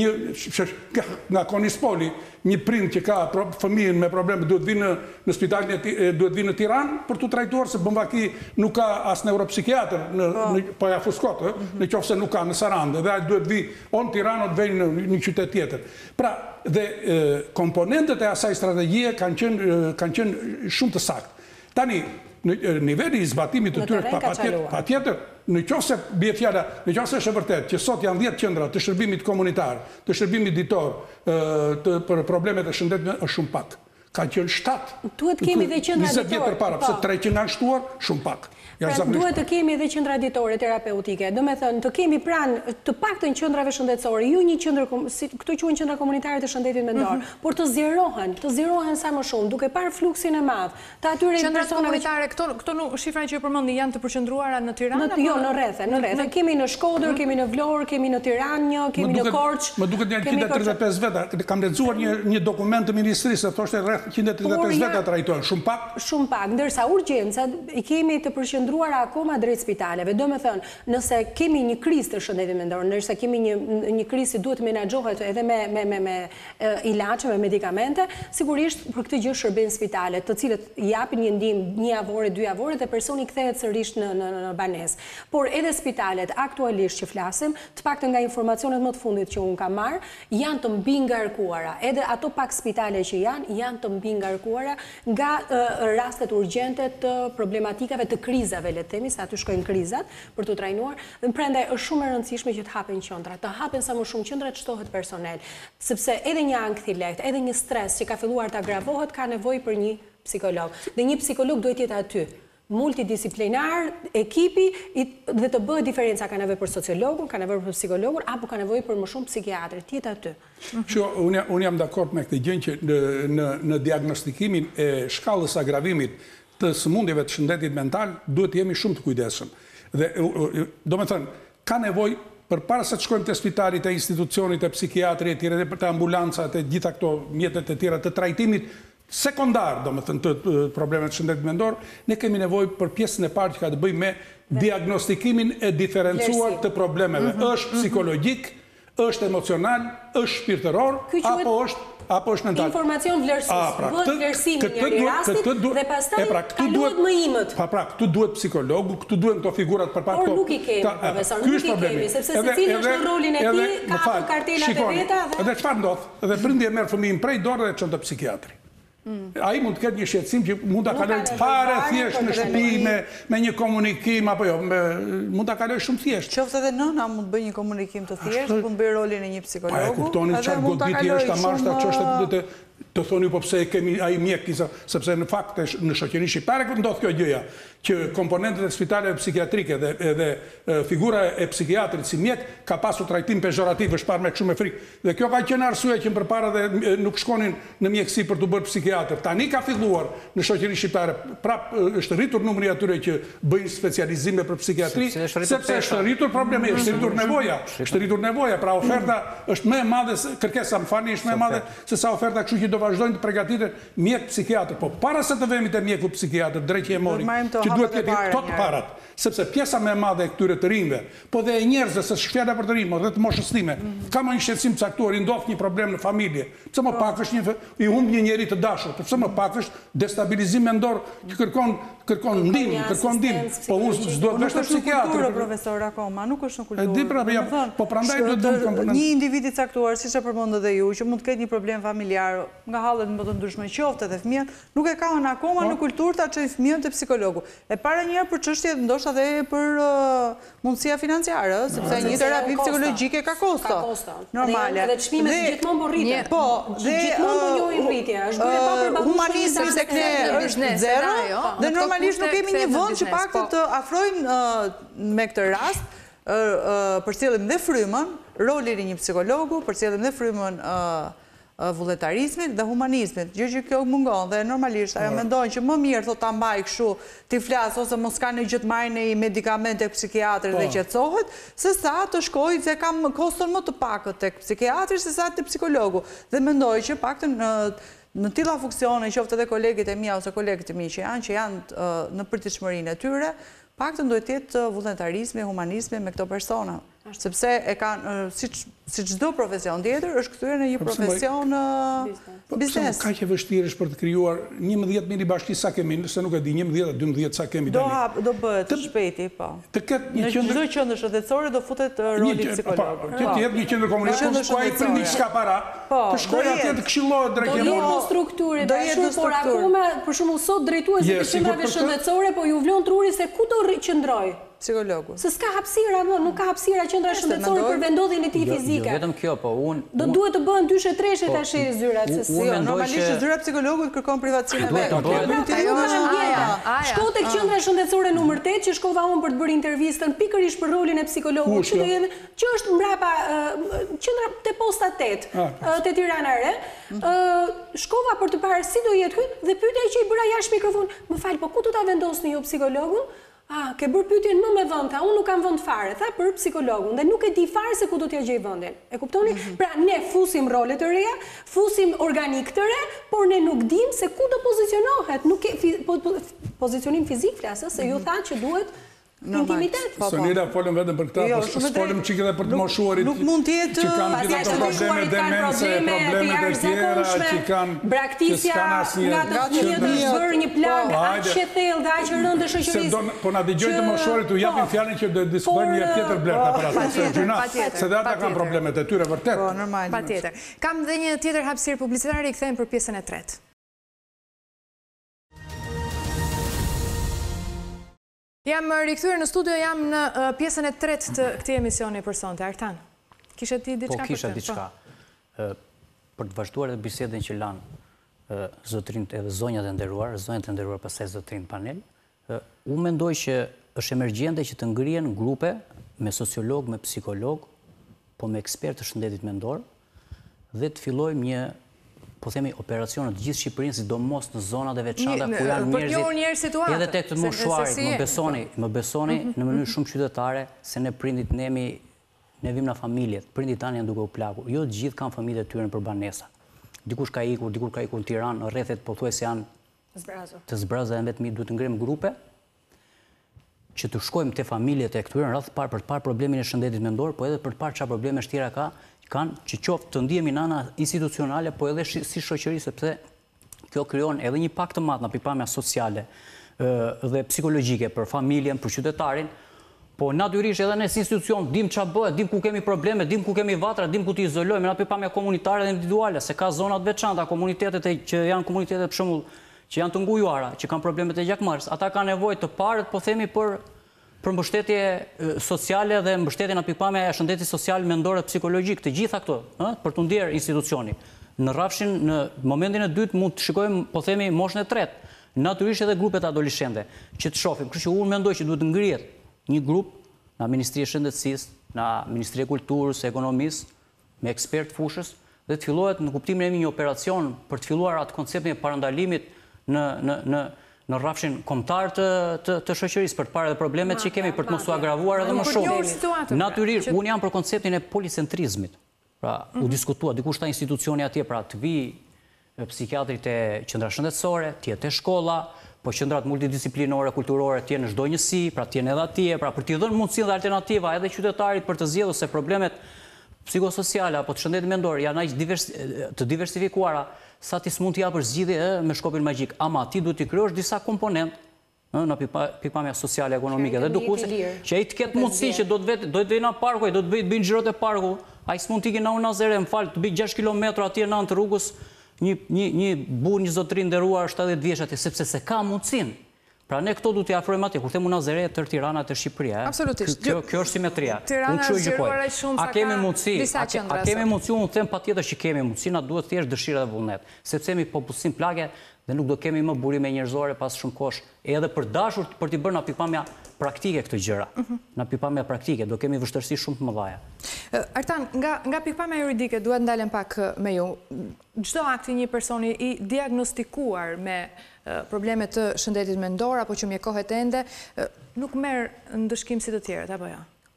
një nga Konispoli, një prind që ka fëmijën me probleme duhet vinë në, në spitalin e duhet vinë në Tiranë për t'u trajtuar, se Bombaki nuk ka as neuropsikiatër në, në po ja fuskot, në qoftë se nuk ka në Sarandë, dhe ai duhet vi on Tiranë o të vejnë në një qytet tjetër. Pra, dhe e, komponentët e asaj strategjie kanë qenë kanë qenë shumë të saktë. Tani, në niveli i zbatimit të tyre patjetër, në qoftë se bie fjala, në qoftë se është e vërtetë që sot janë dhjetë qendra të shërbimit komunitar, të shërbimit ditor, të për problemet e shëndetit është shumë pak. Ka qenë shtatë. Duhet kemi dhe qendra ditore. njëzet vjet përpara, pse tre që kanë shtuar, shumë pak. Pra, duhet të kemi edhe qendra ditore terapeutike. Do me thënë, të kemi pranë të paktën qendrave shëndetësore, ju një qendër, si, këto quhen qendra komunitare të shëndetit mendor, mm -hmm. por të zjerohen, të zjerohen sa më shumë, duke parë fluksin e madh. Të atyre qendrat komunitare, këto këto nuk shifra që ju përmendi janë të përqendruara në Tiranë? Në, jo, në rrethe, në rrethe. Kemi në Shkodër, kemi në Vlorë, kemi në Tiranë një, kemi në Korçë. Më duket janë njëqind e tridhjetë e pesë veta. Kam lexuar një një dokument të ministrisë, thoshte rreth njëqind e tridhjetë e pesë veta trajtohen, shumë pak. Shumë pak, ndërsa urgjencat i kemi të përqendruara akoma drejt spitaleve. Do me thënë, nëse kemi një krizë të shëndetit mendor, nëse kemi një, një krizë që duhet menaxhohet edhe me, me, me, me ilaçe, me medikamente, sigurisht për këtë gjë shërben spitalet, të cilët japin një ndihmë një javore, dy javore dhe personi kthehet sërish në, në, në banesë. Por edhe spitalet aktualisht që flasim, të paktën nga informacionet më të fundit që unë kam marrë, janë të mbi ngarkuara. Edhe ato pak spitale që janë, janë të mbi ngarkuara nga uh, rastet urgjente të problematikave të krizave, le të themi, sa aty shkojnë krizat për të trajnuar, dhe prandaj është shumë e rëndësishme që të hapen qendra, të hapen sa më shumë qendra, të shtohet personel, sepse edhe një ankth i lehtë, edhe një stres që ka filluar të agravohet, ka nevojë për një psikolog. Dhe një psikolog duhet jetë aty, multidisiplinar, ekipi, dhe të bëhet diferenca, ka nevojë për sociologun, ka nevojë për psikologun, apo ka nevojë për më shumë psikiatër, të jetë aty. Që unë un jam dakord me këtë gjë që në, në, në diagnostikimin e shkallës agravimit të sëmundjeve të shëndetit mental, duhet jemi shumë të kujdesshëm. Dhe, do me thënë, ka nevojë përpara se të shkojmë te spitalit, te institucionit, te psikiatri, e tjere, te ambulancat, e gjitha këto mjetet e tjera të trajtimit sekondar, do më thënë, të problemet shëndetit mendor, ne kemi nevojë për pjesën e parë që ka të bëjë me diagnostikimin e diferencuar të problemeve. Është psikologjik, është emocional, është shpirtëror, apo është apo është mental. Informacion vlerësues, bëhet vlerësimi njëri rastit dhe pastaj kaluhet më imët. Pa pra, këtu duhet psikologu, këtu duhet këto figurat për pak. Por nuk i kemi, profesor, nuk i kemi, sepse secili është në rolin e tij, ka ato kartelat e veta dhe edhe çfarë ndodh? Edhe prindi e merr fëmijën prej dorë dhe çon te psikiatri. Ai mund të ketë një shqetësim që mund ta kalojë fare thjesht në shtëpi me me një komunikim apo jo, mund ta kalojë shumë thjesht. Qoftë edhe nëna mund të bëjë një komunikim të thjeshtë, mund bëj rolin e një psikologu. Pa e kuptoni çfarë goditje është ta marrësh ta çosh të të thoni po pse kemi ai mjek, sepse në fakt në shoqërinë shqiptare ku ndodh kjo gjëja, që komponentët e spitaleve psikiatrike dhe edhe figura e psikiatrit si mjek ka pasur trajtim pejorativ, është parë me shumë frikë. Dhe kjo ka qenë arsye që përpara dhe nuk shkonin në mjekësi për të bërë psikiatër. Tani ka filluar në shoqërinë shqiptare, prap është rritur numri atyre që bëjnë specializime për psikiatri, sepse është rritur problemi, është rritur nevoja, është rritur nevoja, pra oferta është më e madhe, kërkesa më falni është më e madhe se sa oferta, kështu që do vazhdojnë të përgatiten mjek psikiatër. Po para se të vemi te mjeku psikiatër, drejt që e mori, që duhet të jetë këto të parat, sepse pjesa më e madhe e këtyre të rinjve, po dhe e njerëzve, se shfjala për të rinj, dhe të moshës time, ka më një shqetësim caktuar, i ndodh një problem në familje. Pse më pak është një i humb një njeri të dashur, pse më pak është destabilizim mendor që kërkon kërkon ndihmë, kërkon ndihmë, po unë s'do të vesh te psikiatri. Profesor akoma, nuk është në kulturë. E di pra, po prandaj duhet të komponent. Një individ i caktuar, siç e përmendët edhe ju, që mund të ketë një problem familjar, nga hallet më të ndryshme qoftë edhe fëmijët, nuk e kanë akoma në kulturë ta çojë fëmijën te psikologu. E para një herë për çështje ndoshta edhe për mundësia financiare, sepse një terapi psikologjike ka kosto. Normale. Dhe çmimet gjithmonë po rriten. Po, dhe gjithmonë po njojnë rritje. Është bërë pa për humanizmi tek ne është zero, dhe normalisht nuk kemi një vend që pak të afrojnë me këtë rast, përcjellim dhe frymën, rolin e një psikologu, përcjellim dhe frymën vullnetarizmit dhe humanizmit, gjë që kjo mungon dhe normalisht ajo mendojnë që më mirë thot ta mbaj kështu ti flas ose mos ka në gjë të marrë në medikamente tek psikiatri dhe qetësohet, se sa të shkojë se kam koston më të pakët tek psikiatri se sa te psikologu. Dhe mendoj që paktën në tilla funksione, qoftë edhe kolegët e mia ose kolegët e mi që janë që janë në përditshmërinë e tyre, paktën duhet të jetë vullnetarizmi, humanizmi me këto persona. Sepse e kanë, si çdo profesion tjetër, është kthyer në një profesion biznes. Ka që vështirë është për të krijuar njëmbëdhjetë mini bashki sa kemi, se nuk e di, njëmbëdhjetë, dymbëdhjetë sa kemi tani. Do hap, do bëhet shpejti, po. Të ketë një qendër. Në çdo qendër shëndetësore do futet roli psikologut. Që të jetë një qendër komunikacioni ku ai prindi s'ka para, të shkojë atje të këshillohet drejt Do jetë në strukturë do jetë por akoma, për shembull sot drejtuesi të qendrave shëndetësore, po ju vlon truri se ku do qëndroj psikologu. Se s'ka hapësira, nuk ka hapësira qendra shëndetësore për vendodhjen e tij fizike. Jo vetëm kjo, po unë do duhet të bëhen dyshe treshe tash zyrat, se si normalisht zyra psikologut kërkon privatësinë e vet. Shko tek qendra shëndetësore numër tetë që shkova unë për të bërë intervistën pikërisht për rolin e psikologut, që do jetë që është mbrapa qendra te posta tetë te Tirana e Re. Shkova për të parë si do jetë ky dhe pyetja që i bëra jashtë mikrofon, më fal, po ku do ta vendosni ju psikologun? Ah, ke bërë pyetjen më me vend, unë nuk kam vend fare, tha për psikologun dhe nuk e di fare se ku do t'ja gjej vendin. E kuptoni? Pra ne fusim role të reja, fusim organik të re, por ne nuk dim se ku do pozicionohet. Nuk ke pozicionim fizik flasë, se ju tha që duhet intimitet. Sonira folëm vetëm për këtë, po folëm çike edhe për të moshuarit. Nuk mund të jetë që kanë gjithë ato probleme demense, probleme të tjera që kanë braktisja nga të fëmijët është bërë një plan aq që thellë dhe aq rëndë shoqërisë. Po na dëgjojnë të moshuarit, u japin fjalën që do të diskutojmë një tjetër blerta për atë, se gjuna, se dhe ata kanë problemet e tyre vërtet. Po, normal. Patjetër. Kam dhe një tjetër hapësirë publicitare, i kthejmë për pjesën e tretë. Jam rikthyer në studio, jam në pjesën e tretë të këtij emisioni për sonte. Artan, kishe ti diçka për të? Po, kisha diçka. Për të vazhduar edhe bisedën që lanë zotrinjt edhe zonjat e nderuar, zonjat e nderuar pastaj zotrinj panel, unë mendoj që është emergjente që të ngrihen grupe me sociolog, me psikolog, po me ekspert të shëndetit mendor, dhe të fillojmë një, po themi, operacionet gjithë Shqipërinë, sidomos në zonat e veçanta ku janë njerëzit, edhe tek të moshuarit, më besoni, më besoni në mënyrë shumë qytetare se ne prindit nemi, ne vim në familjet, prindit tanë janë duke u plagur. Jo të gjithë kanë familjet e tyre për banesa. dikush ka ikur, dikur ka ikur në Tiranë, rrethet pothuajse janë të zbrazur e vetëm duhet të ngrem grupe që të shkojmë te familjet e këtyre në radhë parë për të parë problemin e shëndetit mendor, po edhe për të parë çfarë probleme tjera ka, kanë që qoftë të ndihemi në ana institucionale, po edhe si shoqëri, sepse kjo krijon edhe një impakt të madh në pikpamja sociale dhe psikologjike për familjen, për qytetarin, po natyrisht edhe në institucion dim çfarë bëhet, dim ku kemi probleme, dim ku kemi vatra, dim ku të izolojmë në pikpamja komunitare dhe individuale, se ka zona të veçanta, komunitetet që janë komunitete për shembull që janë të ngujuara, që kanë problemet e gjakmarrës, ata kanë nevojë të parët, po themi për për mbështetje sociale dhe mbështetje në pikpamja e shëndetit social, mendor dhe psikologjik, të gjitha këto, për të ndjerë institucioni. Në rrafshin, në momentin e dytë mund të shikojmë, po themi, moshën e tretë, natyrisht edhe grupet adoleshente, që të shohim. Kështu që unë mendoj që duhet ngrihet një grup në Ministri e Shëndetësisë, në Ministri e Kulturës, Ekonomisë, me ekspert fushës, dhe të fillohet në kuptimin e një operacion për të filluar atë konceptin e parandalimit në në në në rrafshin kombëtar të të, të shoqërisë për të parë edhe problemet që kemi për të mos u agravuar edhe më shumë. Natyrisht, unë jam për konceptin e policentrizmit. Pra, u diskutua dikush ta institucioni atje, pra të vi psikiatrit e qendra shëndetësore, të jetë e shkolla, po qendrat multidisiplinore, kulturore të jenë në çdo njësi, pra të jenë edhe atje, pra për t'i dhënë mundësinë dhe alternativa edhe qytetarit për të zgjedhur se problemet psikosociale apo të shëndetit mendor janë aq të diversifikuara sa ti s'mund t'i japësh zgjidhje me shkopin magjik, ama ti duhet t'i kryosh disa komponentë në pikpamja sociale, ekonomike dhe edukuese, që ai të ketë mundësi që do të vetë do të vijë në parku, do të bëjë xhirot e parku, ai s'mund t'i në Unazere, më fal, të bëj gjashtë kilometra atje në anë të rrugës, një një një burr, një zotëri nderuar shtatëdhjetë vjeç atje, sepse se ka mundësinë. Pra ne këto du t'i afrojmë atje, kur them Unazere tër Tirana tër Shqipëria. Absolutisht. Kjo kjo është simetria. Tirana është zgjeruar aq shumë sa ka. A kemi mundësi? A kemi mundësi? Unë them patjetër që kemi mundësi, na duhet thjesht dëshira dhe vullnet. Sepse jemi popullsinë plagë dhe nuk do kemi më burime njerëzore pas shumë kohësh, edhe për dashur për t'i bërë në pikpamja praktike këtë gjëra. Në pikpamja praktike do kemi vështirësi shumë të mëdha. Artan, nga nga pikpamja juridike duhet ndalem pak me ju. Çdo akt i një personi i diagnostikuar me probleme të shëndetit mendor apo që mjekohet ende, nuk merr ndëshkim si të tjerët apo jo?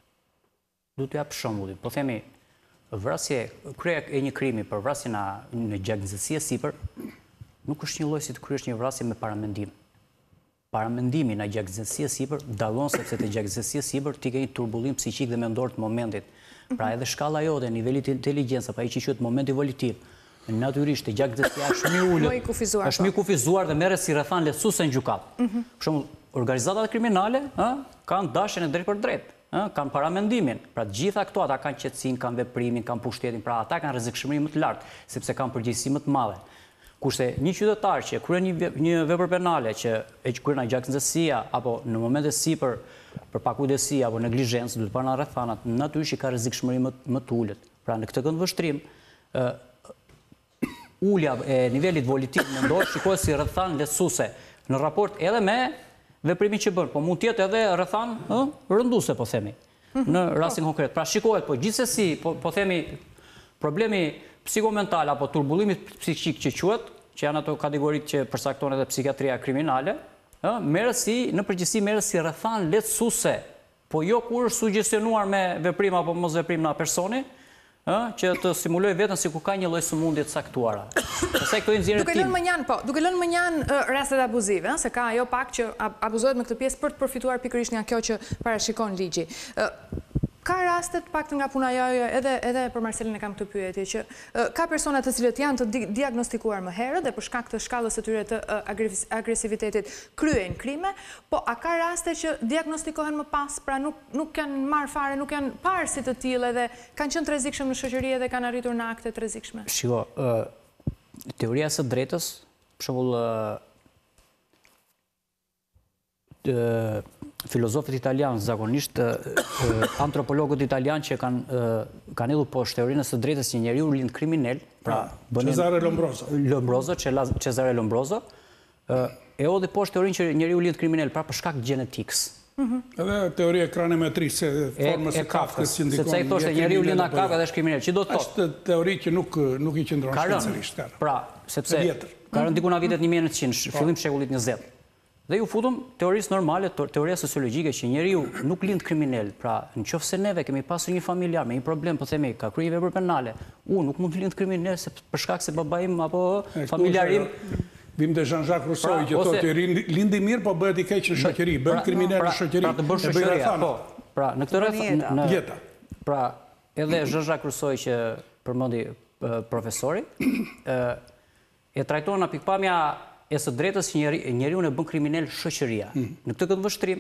Du të jap shembullin. Po themi vrasje, krye e një krimi për vrasje në gjaknëzësi e sipër, nuk është një lloj si të kryesh një vrasje me paramendim. Paramendimi në gjaknëzësi e sipër dallon sepse te gjaknëzësia e sipër ti ke një turbullim psiqik dhe mendor të momentit. Pra edhe shkalla jote, niveli të inteligjencës apo ai që quhet momenti evolitiv, natyrisht e gjaknëzësia është më ulët, është më kufizuar dhe merret si rrethan lehtësuese në gjykatë. Për shembull, organizatat kriminale, ë, kanë dashjen e drejtë për drejtë. Kanë paramendimin. Pra të gjitha këto ata kanë qetësinë, kanë veprimin, kanë pushtetin, pra ata kanë rrezikshmëri më të lartë, sepse kanë përgjegjësi më të madhe. Kurse një qytetar që kryen një një vepër penale që e kryen në gjaknëzësia apo në momente sipër për pakujdesi apo neglizhencë, duhet parë në rrethanat, natyrisht ka rrezikshmëri më më të ulët. Pra në këtë këndvështrim, ë ulja e nivelit volitiv mendor shikohet si rrethan lehtësuese në raport edhe me veprimin që bën, po mund të jetë edhe rrethan, ë, rënduese po themi. Në rastin konkret. Pra shikohet, po gjithsesi, po, po themi problemi psikomental apo turbullimi psikik që quhet, që janë ato kategoritë që përcakton edhe psikiatria kriminale, ë, merret si në përgjithësi merret si rrethan lehtësuese, po jo kur është sugjestionuar me veprim apo mos veprim në personi, ë, që të simulojë veten sikur ka një lloj sëmundje të caktuara. Pastaj këto nxjerrë Duke lënë mënjan, po, duke lënë mënjan rastet abuzive, ëh, se ka ajo pak që abuzohet me këtë pjesë për të përfituar pikërisht nga kjo që parashikon ligji. Ka rastet pak nga puna joje, edhe edhe për Marcelin e kam këtë pyetje, që ka persona të cilët janë të diagnostikuar më herët dhe për shkak të shkallës së tyre të agresivitetit kryejnë krime, po a ka raste që diagnostikohen më pas, pra nuk nuk kanë marrë fare, nuk janë parë si të tillë dhe kanë qenë të rrezikshëm në shoqëri dhe kanë arritur në akte të rrezikshme? Shiko, teoria së drejtës, për shembull filozofët italianë, zakonisht antropologët italianë që kanë kanë hedhur poshtë teorinë së drejtës që njeriu lind kriminal, pra Cesare Lombroso. Lombroso, Cesare Lombroso, e hodhi poshtë teorinë që njeriu lind kriminal, pra për shkak të gjenetikës. Edhe teoria kranemetrisë, formës e Kafkës që ndikon. Sepse ai thoshte njeriu lind nga Kafka dhe është kriminal. Çi do të thotë? Është teori që nuk nuk i qëndron shkencërisht. Pra, sepse ka rënë diku në vitet një mijë e nëntëqind, fillim shekullit njëzet. Dhe ju futëm teorisë normale, teoria sociologjike që njeriu nuk lind kriminal. Pra, nëse neve kemi pasur një familjar me një problem, po themi, ka kryer vepër penale, unë nuk mund të lind kriminal se për shkak se baba im apo familjarim. Vim te Jean-Jacques Rousseau që thotë lindi mirë, po bëhet i keq në shoqëri, bën kriminal në shoqëri. Pra të bën shoqëria, po. Pra, në këtë rreth jeta. Pra, edhe Jean-Jacques Rousseau që përmendi profesori, e trajton nga pikpamja e së drejtës që njeriu e bën kriminal shoqëria. Në këtë këtë vështrim,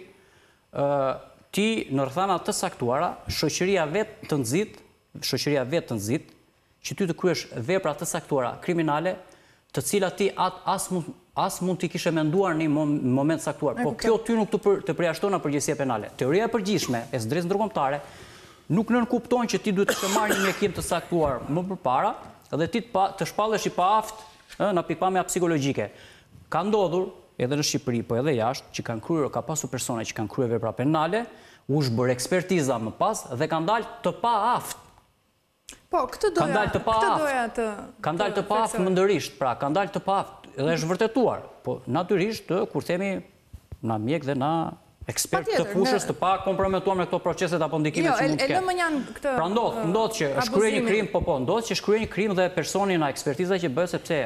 ti në rrethana të saktuara, shoqëria vetë të nxit, shoqëria vetë të nxit, që ty të kryesh vepra të saktuara kriminale, të cilat ti as mund as mund t'i kishe menduar në një moment saktuar, po kjo ty nuk të përjashton nga përgjegjësia penale. Teoria e përgjithshme e së drejtës ndërkombëtare nuk nënkupton që ti duhet të marrë një mjekim të saktuar më përpara dhe ti të shpallesh i paaft në pikpamja psikologjike. Ka ndodhur edhe në Shqipëri, po edhe jashtë, që kanë kryer, ka pasur persona që kanë kryer vepra penale, u është bërë ekspertiza më pas dhe kanë dalë të paaft. Po, këtë doja të të kanë dalë të paaft mëndërisht, pra kanë dalë të paaft dhe është vërtetuar. Po natyrisht kur themi na mjek dhe na ekspert të fushës të pa komprometuar me këto proceset apo ndikimet që mund të ketë. Pra ndodh, ndodh që është kryer një krim, po po, ndodh që është kryer një krim dhe personi na ekspertiza që bëhet sepse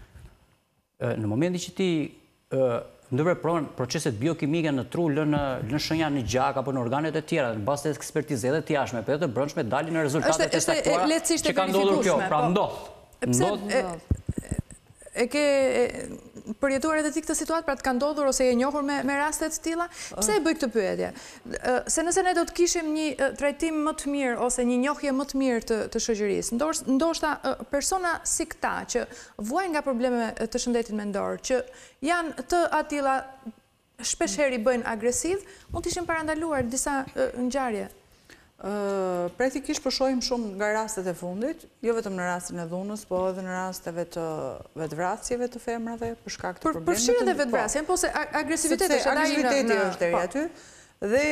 në momentin që ti ndërvepron proceset biokimike në tru, lënë shenja në gjak apo në organet e tjera, në bazë të ekspertizë edhe të jashtme, por edhe të brendshme dalin në rezultatet e saktuara që ka ndodhur kjo. Pra ndodh. Ndodh. E ke përjetuar edhe ti këtë situatë, pra të ka ndodhur ose e njohur me rastet të tilla? Pse e bëj këtë pyetje? Se nëse ne do të kishim një trajtim më të mirë ose një njohje më të mirë të shoqërisë, ndoshta persona si këta që vuajnë nga probleme të shëndetit mendor, që janë të atilla shpeshherë i bëjnë agresiv, mund të ishin parandaluar disa ngjarje. Praktikisht po shohim shumë nga rastet e fundit, jo vetëm në rastin e dhunës, po edhe në rasteve të vetvrasjeve të femrave për shkak të problemeve. Përfshirë edhe vetvrasjen, po se agresiviteti është edhe ai në agresiviteti është deri aty. Dhe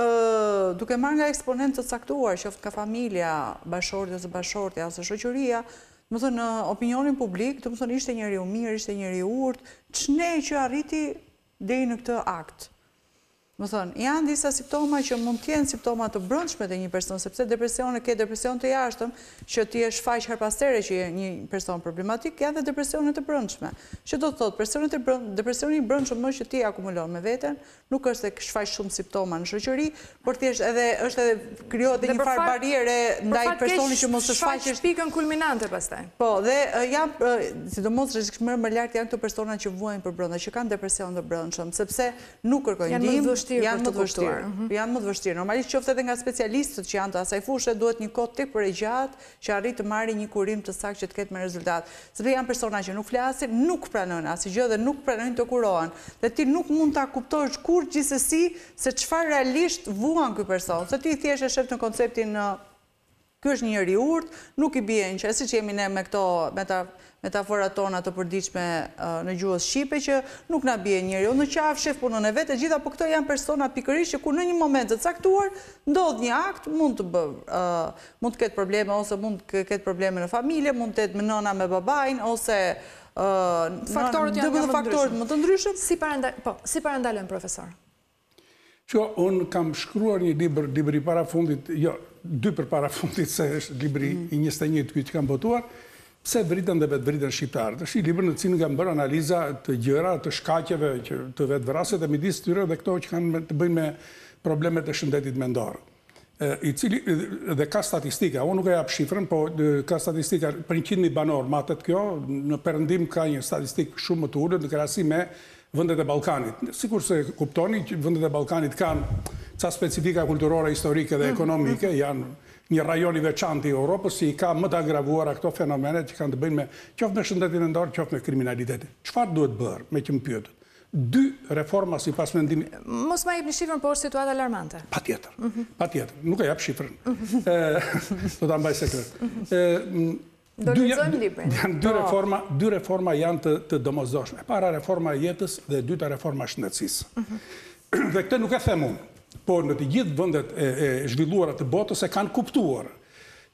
duke marrë nga eksponentë të caktuar, qoftë nga familja, bashortja ose bashortja ose shoqëria, do të thonë në opinionin publik, do të thonë ishte njeriu mirë, ishte njeriu urtë, ç'ne që arriti deri në këtë akt. Më thonë, janë disa simptoma që mund t'jenë simptoma të brendshme të një person, sepse depresione ke depresion të jashtëm, që ti e shfaq her pas here që je një person problematik, janë dhe depresione të brendshme. Që do të thotë, depresioni i brendshëm është që ti akumulon me veten, nuk është se shfaq shumë simptoma në shoqëri, por thjesht edhe është edhe krijohet edhe një farë bariere ndaj personit që mos të shfaqësh pikën kulminante pastaj. Po, dhe janë sidomos rrezikshmëri më lart janë këto persona që vuajnë për brenda, që kanë depresion të brendshëm, sepse nuk kërkojnë ndihmë. Janë më të vështirë. Janë më të vështirë. Normalisht qoftë edhe nga specialistët që janë të asaj fushë, duhet një kohë tepër e gjatë që arrit të marrë një kurim të saktë që të ketë me rezultat. Sepse janë persona që nuk flasin, nuk pranojnë asgjë dhe nuk pranojnë të kurohen. Dhe ti nuk mund ta kuptosh kur gjithsesi se çfarë realisht vuan ky person. Se ti thjesht e shef në konceptin ky është një njeri urtë, nuk i bie në qe, siç jemi ne me këto metaforat tona të përditshme në gjuhën shqipe që nuk na bie njeriu në qafë, shef punën e vet, e gjitha, po këto janë persona pikërisht që kur në një moment të caktuar ndodh një akt, mund të bë, mund të ketë probleme ose mund të ketë probleme në familje, mund të ketë me nëna me babain ose faktorët janë faktorët më të ndryshëm. Si parandalen, po, si parandalen profesor? Që unë kam shkruar një libër, libri para fundit, jo, dy për para fundit, se është libri i njëzet e një të që kam botuar, pse vritën dhe vetë vritën shqiptarët. është një libër në cilin kam bërë analiza të gjëra, të shkaqeve, të vetë vraset e midis tyre dhe këto që kanë të bëjnë me problemet e shëndetit mendor. I cili dhe ka statistika, unë nuk e jap shifrën, po ka statistika për një qind mijë banor, matet kjo, në perëndim ka një statistik shumë më të ulët në krahasim me vendet e Ballkanit. Sikur se kuptoni që vendet e Ballkanit kanë ca specifika kulturore, historike dhe ekonomike, janë një rajon i veçantë i Europës, si i ka më të agravuara këto fenomenet që kanë të bëjnë me qoftë me shëndetin mendor, qoftë me kriminalitetin. Çfarë duhet bërë me që më pyetët? Dy reforma sipas mendimit. Mos ma jepni shifrën, po është situatë alarmante. Patjetër. Patjetër. Nuk e jap shifrën. Do ta mbaj sekret. Do të lexojmë librin. Janë dy reforma, dy reforma janë të, të domosdoshme. Para reforma e jetës dhe e dyta reforma e shëndetësisë. Dhe këtë nuk e them unë, por në të gjithë vendet e, e zhvilluara të botës e kanë kuptuar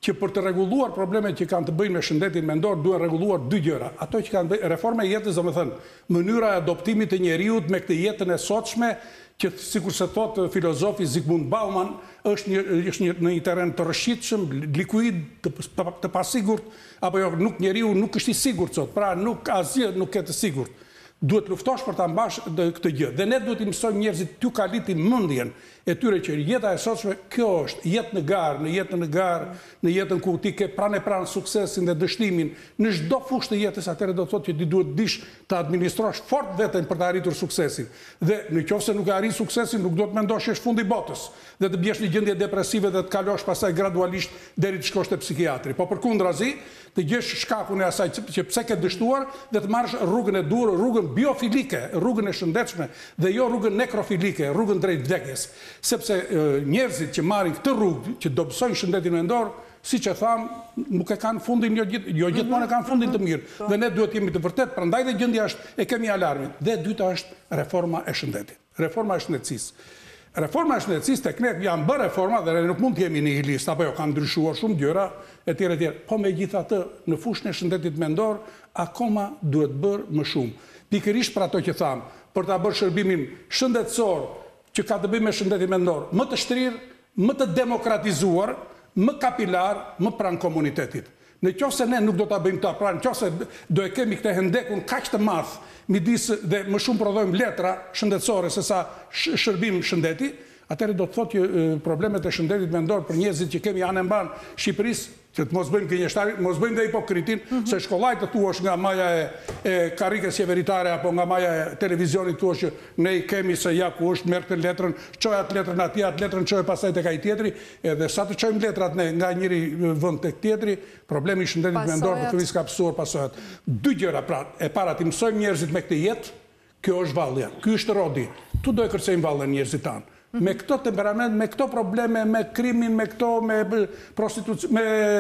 që për të rregulluar problemet që kanë të bëjnë me shëndetin mendor, duhen rregulluar dy gjëra. Ato që kanë bëjnë reforma e jetës, domethënë, mënyra e adoptimit të njeriut me këtë jetën e sotshme, që sikur se thot filozofi Zygmunt Bauman, është një, është një, në një terren të rrëshitshëm, likuid, të, të pasigurt, apo jo, nuk njeriu nuk është i sigurt sot, pra nuk asgjë nuk është i sigurt. Duhet luftosh për ta mbash këtë gjë. Dhe ne duhet i mësojmë njerëzit t'ju kalitin mendjen e tyre që jeta e sotshme kjo është jetë në garë, në jetën në garë, në jetën ku ti ke pranë e pranë suksesin dhe dështimin, në çdo fushë të jetës, atëherë do të thotë që ti duhet dish të administrosh fort veten për të arritur suksesin. Dhe nëse nuk e arrin suksesin, nuk do të mendosh që është fundi i botës, dhe të bjesh në gjendje depresive dhe të kalosh pastaj gradualisht deri të shkosh te psikiatri. Po përkundrazi, të gjesh shkakun e asaj që pse ke dështuar dhe të marrësh rrugën e dur, rrugën biofilike, rrugën e shëndetshme dhe jo rrugën nekrofilike, rrugën drejt vdekjes. Sepse njerëzit që marrin këtë rrugë, që dobësojnë shëndetin mendor, siç e tham, nuk e kanë fundin jo gjithë, jo gjithmonë e kanë fundin të mirë. Dhe ne duhet jemi të vërtet, prandaj dhe gjendja është e kemi alarmin. Dhe e dyta është reforma e shëndetit. Reforma e shëndetësisë. Reforma e shëndetësisë tek ne janë bërë reforma dhe ne nuk mund të jemi nihilist, apo jo, kanë ndryshuar shumë gjëra etj etj. Po megjithatë, në fushën e shëndetit mendor akoma duhet bërë më shumë. Pikërisht për ato që tham, për ta bërë shërbimin shëndetësor që ka të bëjë me shëndetin mendor, më të shtrirë, më të demokratizuar, më kapilar, më pranë komunitetit. Në qoftë se ne nuk do ta bëjmë ta, pra në qoftë se do e kemi këtë hendekun kaq të madh midis dhe më shumë prodhojmë letra shëndetësore se sa shërbim shëndeti, atëherë do të thotë që problemet e shëndetit mendor për njerëzit që kemi anë mban Shqipërisë, që të mos bëjmë gënjeshtari, mos bëjmë dhe hipokritin, se shkollaj të tuash nga maja e karikës qeveritare apo nga maja e televizionit tuash që ne i kemi se ja ku është merë të letrën, qoj atë letrën ati, atë letrën qoj pasaj të kaj tjetri, edhe sa të qojmë letrat ne nga njëri vënd të tjetri, problemi shëndetit mendor për këvis ka pësuar pasojat. Dy gjëra pra, e para të mësojmë njerëzit me këtë jetë, kjo është vallja, kjo është rodi, tu do e kërcejmë vallën njerëzit tanë. Me këto temperament, me këto probleme, me krimin, me këto, me prostitucion,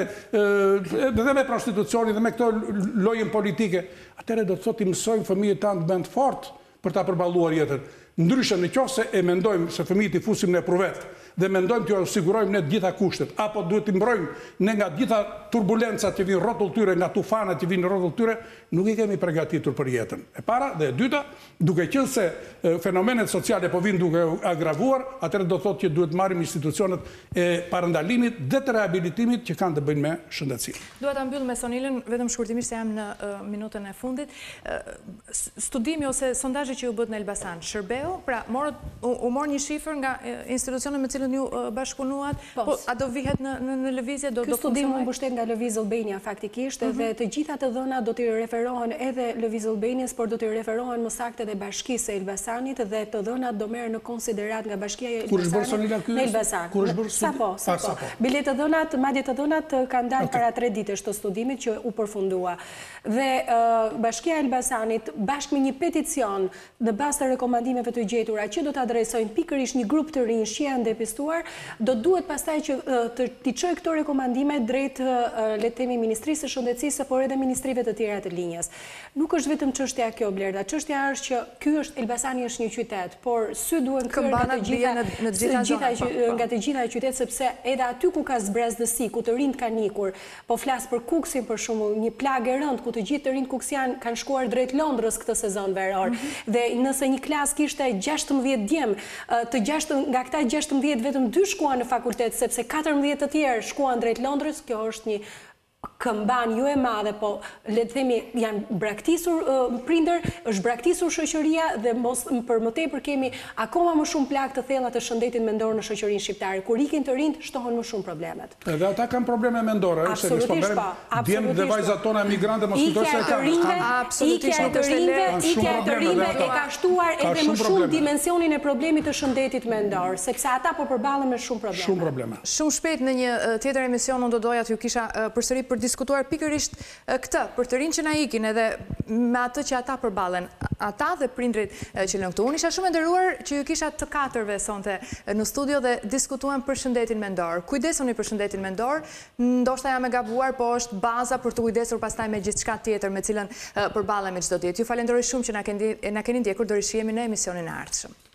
dhe me prostitucioni, dhe me këto lojën politike, atëre do të thotë i mësojmë fëmijët tanë të bënd fort për ta përballuar jetën. Ndryshe në qoftë se e mendojmë se fëmijët i fusim në pruvet dhe mendojmë t'ju sigurojmë ne të gjitha kushtet, apo duhet t'i mbrojmë ne nga gjitha turbulencat që vinë rrotull tyre, nga tufanat që vinë rrotull tyre, nuk i kemi përgatitur për jetën. E para dhe e dyta, duke qenë se fenomenet sociale po vinë duke agravuar, atëherë do thotë që duhet marrim institucionet e parandalimit dhe të rehabilitimit që kanë të bëjnë me shëndetësinë. Dua ta mbyll me Sonilën, vetëm shkurtimisht se jam në minutën e fundit. Studimi ose sondazhi që u bët në Elbasan, shërbeu, pra u mor një shifër nga institucionet me cilën ju bashkëpunuat, po a do vihet në lëvizje, do do funksionojë? Ky studim u mbështet nga Lëviz Albania faktikisht, dhe të gjitha të dhënat do t'i referohen edhe Lëviz Albanias, por do t'i referohen më saktë edhe Bashkisë së Elbasanit, dhe të dhënat do merren në konsiderat nga Bashkia e Elbasanit në Elbasan. Kur është bërë Sapo, sapo. Bile të dhënat, madje të dhënat kanë dalë para tre ditësh të studimit që u përfundua. Dhe Bashkia e Elbasanit bashkë me një peticion në bazë të rekomandimeve të gjetura që do të adresojnë pikërisht një grup të rinj që janë depistuar, do duhet pastaj që t'i çojë këto rekomandime drejt le të themi Ministrisë së Shëndetësisë, por edhe ministrive të tjera të linjës. Nuk është vetëm çështja kjo, Blerda, çështja është që ky është Elbasani është një qytet, por sy duhen kërë nga të gjitha nga të gjitha qytet, sepse edhe aty ku ka zbrazdësi, ku të rinjt kanë ikur, po flas për Kuksin për shembull, një plagë e rëndë ku të gjithë të rinjt kuksian kanë shkuar drejt Londrës këtë sezon veror. Dhe nëse një klas kishte gjashtëmbëdhjetë djem, të gjashtë nga këta gjashtëmbëdhjetë vetëm dy shkuan në fakultet, sepse katërmbëdhjetë të tjerë shkuan drejt Londrës, kjo është një këmban ju e madhe, po le të themi janë braktisur prindër, është braktisur shoqëria dhe mos për më tepër kemi akoma më shumë plagë të thella të shëndetit mendor në shoqërinë shqiptare. Kur ikin të rinjt shtohen më shumë problemet. Edhe ata kanë probleme mendore, se ne po djem dhe vajzat tona emigrante mos kujtoj se kanë. Ikja e të rinjve, ikja e të rinjve e ka shtuar edhe më shumë dimensionin e problemit të shëndetit mendor, sepse ata po përballen me shumë probleme. Shumë probleme. Shumë shpejt në një tjetër emision unë do doja t'ju kisha përsëri për diskutuar pikërisht këtë, për të rinj që na ikin edhe me atë që ata përballen, ata dhe prindrit që lënë këtu. Unë isha shumë e nderuar që ju kisha të katërve sonte në studio dhe diskutuam për shëndetin mendor. Kujdesuni për shëndetin mendor, ndoshta jam e gabuar, po është baza për të kujdesur pastaj me gjithçka tjetër me cilën përballemi çdo ditë. Ju falenderoj shumë që na keni na keni ndjekur, do rishihemi në emisionin e ardhshëm.